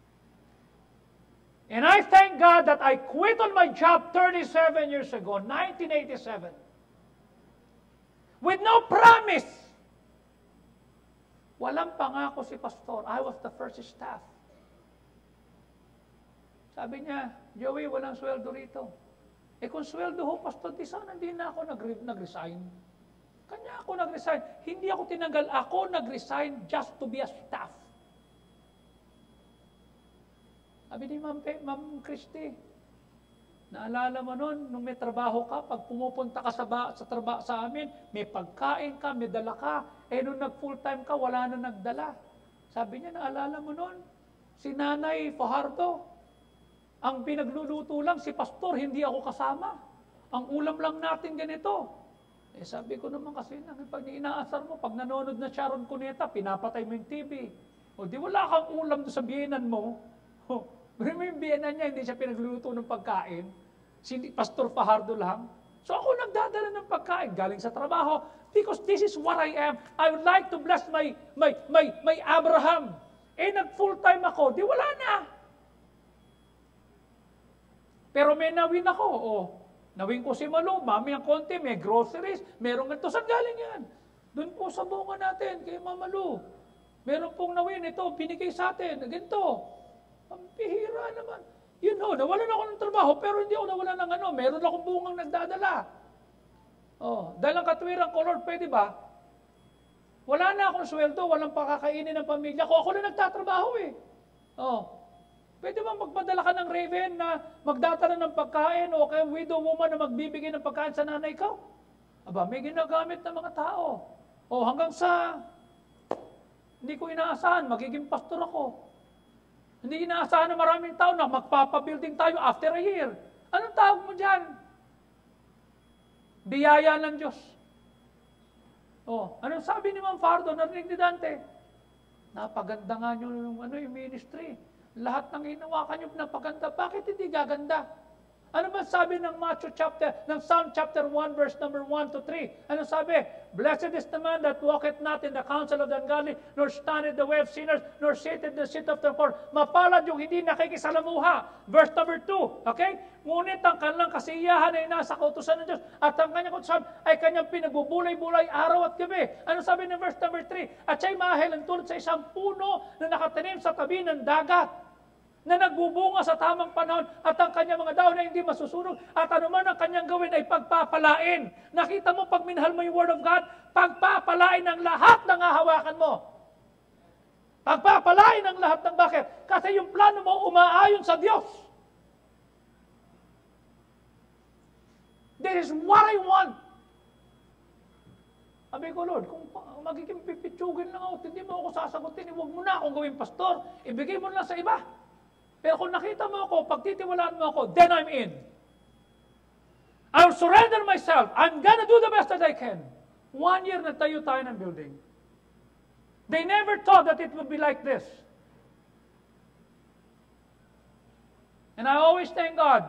And I thank God that I quit on my job 37 years ago, 1987, with no promise. Walang pangako si Pastor. I was the first staff. Sabi niya, Joey, walang sweldo rito. Eh kung sweldo ho, Pastor, di sana hindi na ako nag-resign. Kanya ako nag-resign. Hindi ako tinanggal. Ako nag-resign just to be a staff. Sabi ni Ma'am Christy, naalala mo nun, nung may trabaho ka, pag pumupunta ka sa amin, may pagkain ka, may dala ka. Eh nung nag-full-time ka, wala na nagdala. Sabi niya, naalala mo nun, si Nanay Fajardo, ang pinagluluto lang si Pastor, hindi ako kasama. Ang ulam lang natin ganito. Eh sabi ko naman kasi, pag inaasar mo, pag nanonood na Sharon Cuneta, pinapatay mo yung TV. O di wala kang ulam sa biyenan mo. Pero yung biyenan niya, hindi siya pinagluluto ng pagkain. Si Pastor Fajardo lang. So ako nagdadala ng pagkain. pagkain galing sa trabaho. Because this is what I am. I would like to bless my Abraham. Nag-full-time ako, di wala na. Pero may nawin ako. Nawin ko si Malu, mami ang konti, may groceries, meron ganito. Saan galing yan? Doon po sa bunga natin, kay Mama Lu. Meron pong nawin, ito, binigay sa atin, ganito. Ang pihira naman. Nawalan ako ng trabaho, pero hindi ako nawalan ng meron akong bungang nagdadala. Dahil ang katwirang ko, Lord, pwede ba? Wala na akong sweldo, walang pakakainin ng pamilya ko. Ako na nagtatrabaho eh. Pwede ba magpadala ka ng Raven na magdadala ng pagkain o kaya widow woman na magbibigay ng pagkain sa nanay ko? Aba, may ginagamit ng mga tao. Hanggang sa hindi ko inaasahan, magiging pastor ako. Hindi inaasahan na maraming tao na magpapabuilding tayo after a year. Anong tawag mo dyan? Biyaya ng Diyos. Anong sabi ni Ma'am Fardo, narinig ni Dante? Napaganda nga nyo yung ministry. Lahat ng hinawakan nyo napaganda. Bakit hindi gaganda? Ano ba sabi ng Psalm chapter 1 verse number 1 to 3? Ano sabi? Blessed is the man that walketh not in the counsel of the ungodly, nor standeth the way of sinners, nor sitteth the seat of the poor. Mapalad yung hindi nakikisalamuha. Verse number 2. Okay? Ngunit ang kanilang kasiyahan ay nasa kautusan ng Diyos, at ang kanyang kautusan ay kanyang pinagbubulay-bulay araw at gabi. Ano sabi ng verse number 3? At siya'y mahal ang tulad sa isang puno na nakatanim sa tabi ng dagat, na nagbubunga sa tamang panahon, at ang kanyang mga daon ay hindi masusunog, at anuman ang kanyang gawin ay pagpapalain. Nakita mo, pag minahal mo yung Word of God, pagpapalain ang lahat ng hahawakan mo. Pagpapalain ang lahat ng bakit? Kasi yung plano mo umaayon sa Diyos. This is what I want. Sabi ko, Lord, kung magiging pipitsugin lang ako, hindi mo ako sasagutin, huwag mo na akong gawing pastor, ibigay mo lang sa iba. Pero kung nakita mo ako, pagtitiwalaan mo ako, then I'm in. I'll surrender myself. I'm gonna do the best that I can. 1 year nagtayo tayo ng building. They never thought that it would be like this. And I always thank God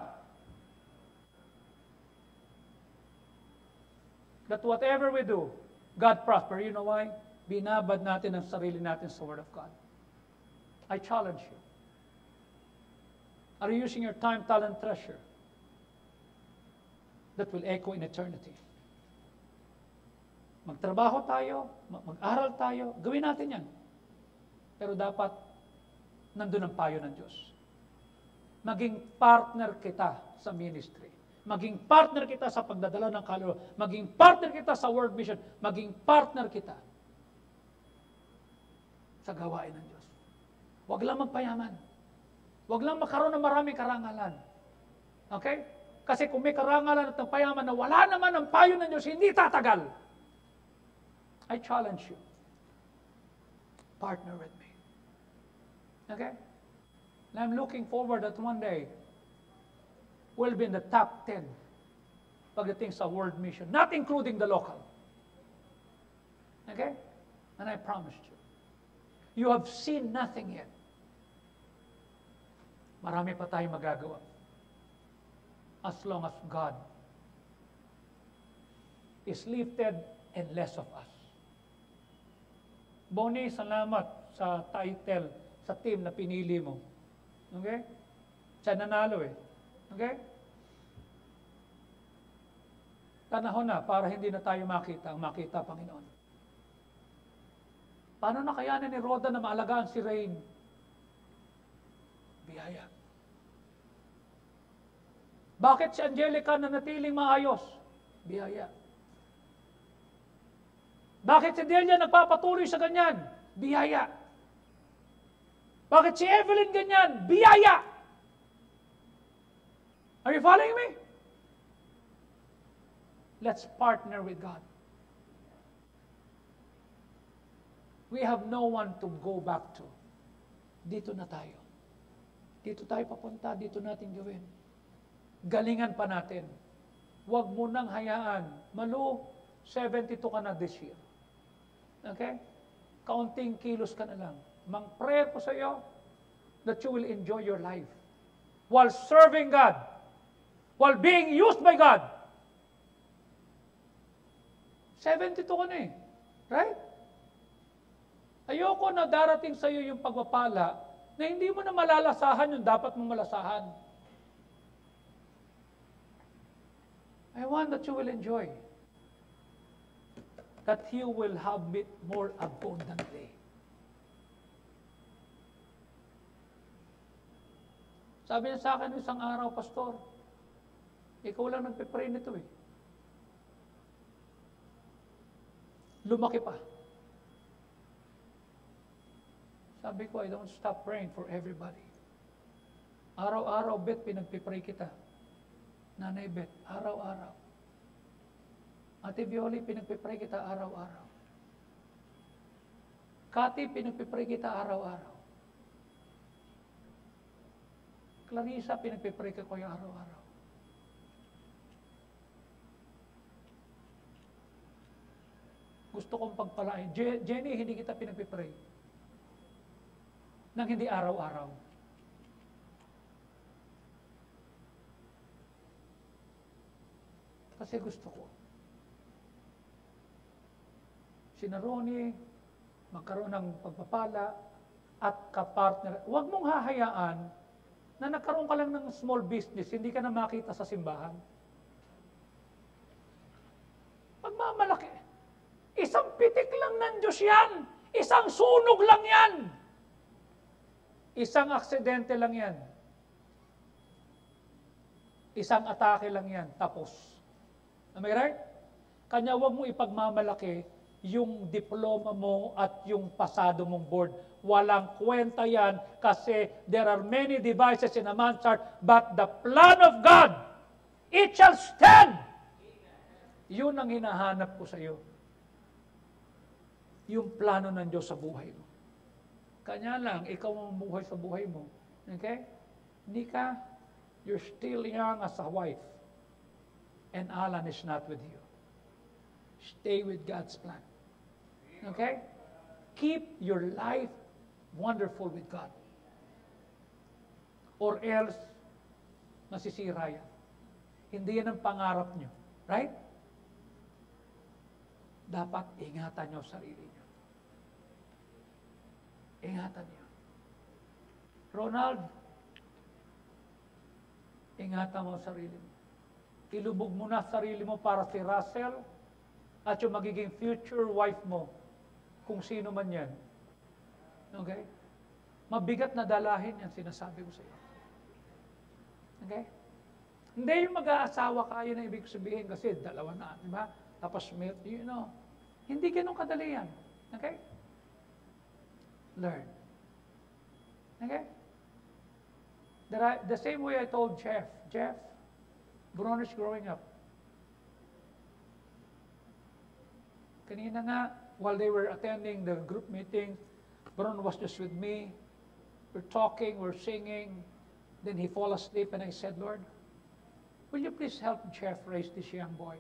that whatever we do, God prosper. You know why? Binabad natin ang sarili natin sa Word of God. I challenge you. Are you using your time, talent, treasure that will echo in eternity? Magtrabaho tayo, mag-aral tayo, gawin natin yan. Pero dapat nandun ang payo ng Diyos. Maging partner kita sa ministry. Maging partner kita sa pagdadala ng kaluluwa. Maging partner kita sa world mission. Maging partner kita sa gawain ng Diyos. Huwag lang magpayaman. Huwag lang magkaroon ng maraming karangalan. Okay? Kasi kung may karangalan at payaman na wala naman ang payo ng Diyos, hindi tatagal. I challenge you. Partner with me. Okay? And I'm looking forward that one day we'll be in the top 10 pagdating sa world mission, not including the local. Okay? And I promised you. You have seen nothing yet. Marami pa tayong magagawa. As long as God is lifted and less of us. Bonnie, salamat sa title, sa team na pinili mo. Okay? Siya nanalo eh. Okay? Panahon na para hindi na tayo makita ang makita, Panginoon. Paano nakayanan ni Rhoda na maalagaan si Rain? Biyaya. Bakit si Angelica nanatiling maayos? Biyaya. Bakit si Delia nagpapatuloy sa ganyan? Biyaya. Bakit si Evelyn ganyan? Biyaya. Are you following me? Let's partner with God. We have no one to go back to. Dito na tayo. Dito tayo papunta, dito natin gawin. Galingan pa natin. Huwag mo nang hayaan. Malu, 72 ka na this year. Okay? Kaunting kilos ka na lang. Mang-prayer ko sa iyo that you will enjoy your life while serving God, while being used by God. 72 ka na eh. Right? Ayoko na darating sa iyo yung pagpapala na hindi mo na malalasahan yung dapat mong malasahan. I want that you will enjoy. That you will have it more abundantly. Sabi niya sa akin isang araw, Pastor, ikaw lang nagpe-pray nito eh. Lumaki pa. Sabi ko, I don't stop praying for everybody. Araw-araw, Bet, pinagpipray kita. Nanay Bet, araw-araw. Ate Violi, pinagpipray kita araw-araw. Kati, pinagpipray kita araw-araw. Clarissa, pinagpipray ka ko yung araw-araw. Gusto kong pagpalain. Jenny, hindi kita pinagpipray. Nang hindi araw-araw. Kasi gusto ko. Si Ronnie, magkaroon ng pagpapala at kapartner. Huwag mong hahayaan na nagkaroon ka lang ng small business, hindi ka na makita sa simbahan. Pagmamalaki. Isang pitik lang ng Diyos yan. Isang sunog lang yan. Isang aksidente lang yan. Isang atake lang yan. Tapos. Am I right? Kanya huwag mo ipagmamalaki yung diploma mo at yung pasado mong board. Walang kwenta yan kasi there are many devices in a man's heart, but the plan of God, it shall stand. Yun ang hinahanap ko sa iyo. Yung plano ng Diyos sa buhay mo. Kanya lang, ikaw ang mamuhay sa buhay mo. Okay? Hindi ka, you're still young as a wife. And Alan is not with you. Stay with God's plan. Okay? Keep your life wonderful with God. Or else, masisira yan. Hindi yan ang pangarap nyo. Right? Dapat ingatan nyo sarili nyo. Ingatan nyo. Ronald, ingatan mo sarili mo. Ilubog mo na sarili mo para si Russell at yung magiging future wife mo, kung sino man yan. Okay? Mabigat na dalahin yan, sinasabi ko sa iyo. Okay? Hindi yung mag-aasawa ka, yun ang ibig sabihin kasi dalawa na, di ba? Tapos, you know, hindi ganun kadali yan. Okay? Learn. Okay? The same way I told Jeff, Bruno is growing up. Kanina nga, while they were attending the group meeting, Bruno was just with me. We're talking, we're singing. Then he fall asleep and I said, Lord, will you please help Jeff raise this young boy?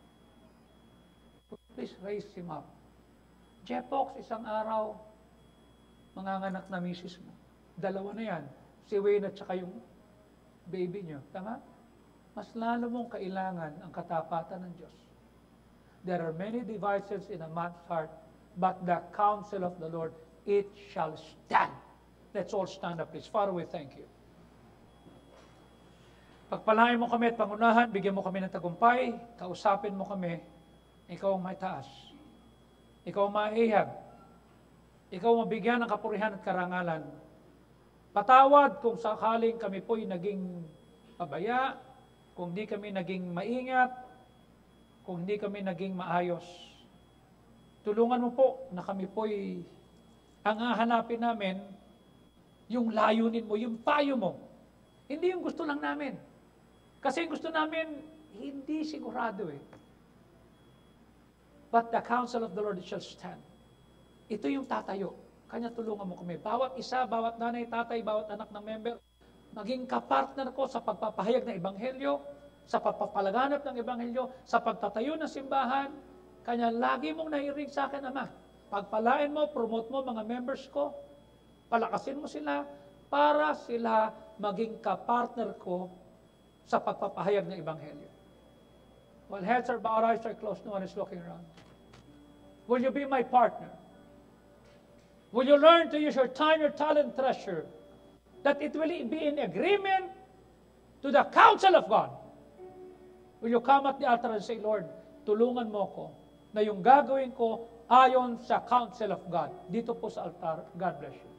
Please raise him up. Jeff Fox, isang araw, manganganak na misis mo. Dalawa na yan. Si Wayne at saka yung baby nyo. Tama? Mas lalo mong kailangan ang katapatan ng Diyos. There are many devices in a man's heart, but the counsel of the Lord, it shall stand. Let's all stand up, please. Father, we thank you. Pagpalain mo kami at pangunahan, bigyan mo kami ng tagumpay, kausapin mo kami, ikaw ang may taas. Ikaw ang maihag. Ikaw ang mabigyan ng kapurihan at karangalan. Patawad kung sakaling kami po'y naging pabaya, kung di kami naging maingat, kung hindi kami naging maayos. Tulungan mo po na kami po'y ang hahanapin namin yung layunin mo, yung payo mo. Hindi yung gusto lang namin. Kasi yung gusto namin, hindi sigurado eh. But the counsel of the Lord shall stand. Ito yung tatayo. Kanya tulungan mo kami. Bawat isa, bawat nanay, tatay, bawat anak ng member, maging kapartner ko sa pagpapahayag ng Ebanghelyo, sa pagpapalaganap ng Ebanghelyo, sa pagtatayo ng simbahan. Kanya lagi mong nahiring sa akin, Ama. Pagpalain mo, promote mo mga members ko, palakasin mo sila, para sila maging kapartner ko sa pagpapahayag ng Ebanghelyo. While heads are bowed, eyes are closed, no one is looking around. Will you be my partner? Will you learn to use your time, your talent, treasure, that it will be in agreement to the counsel of God? Will you come at the altar and say, Lord, tulungan mo ko na yung gagawin ko ayon sa counsel of God. Dito po sa altar. God bless you.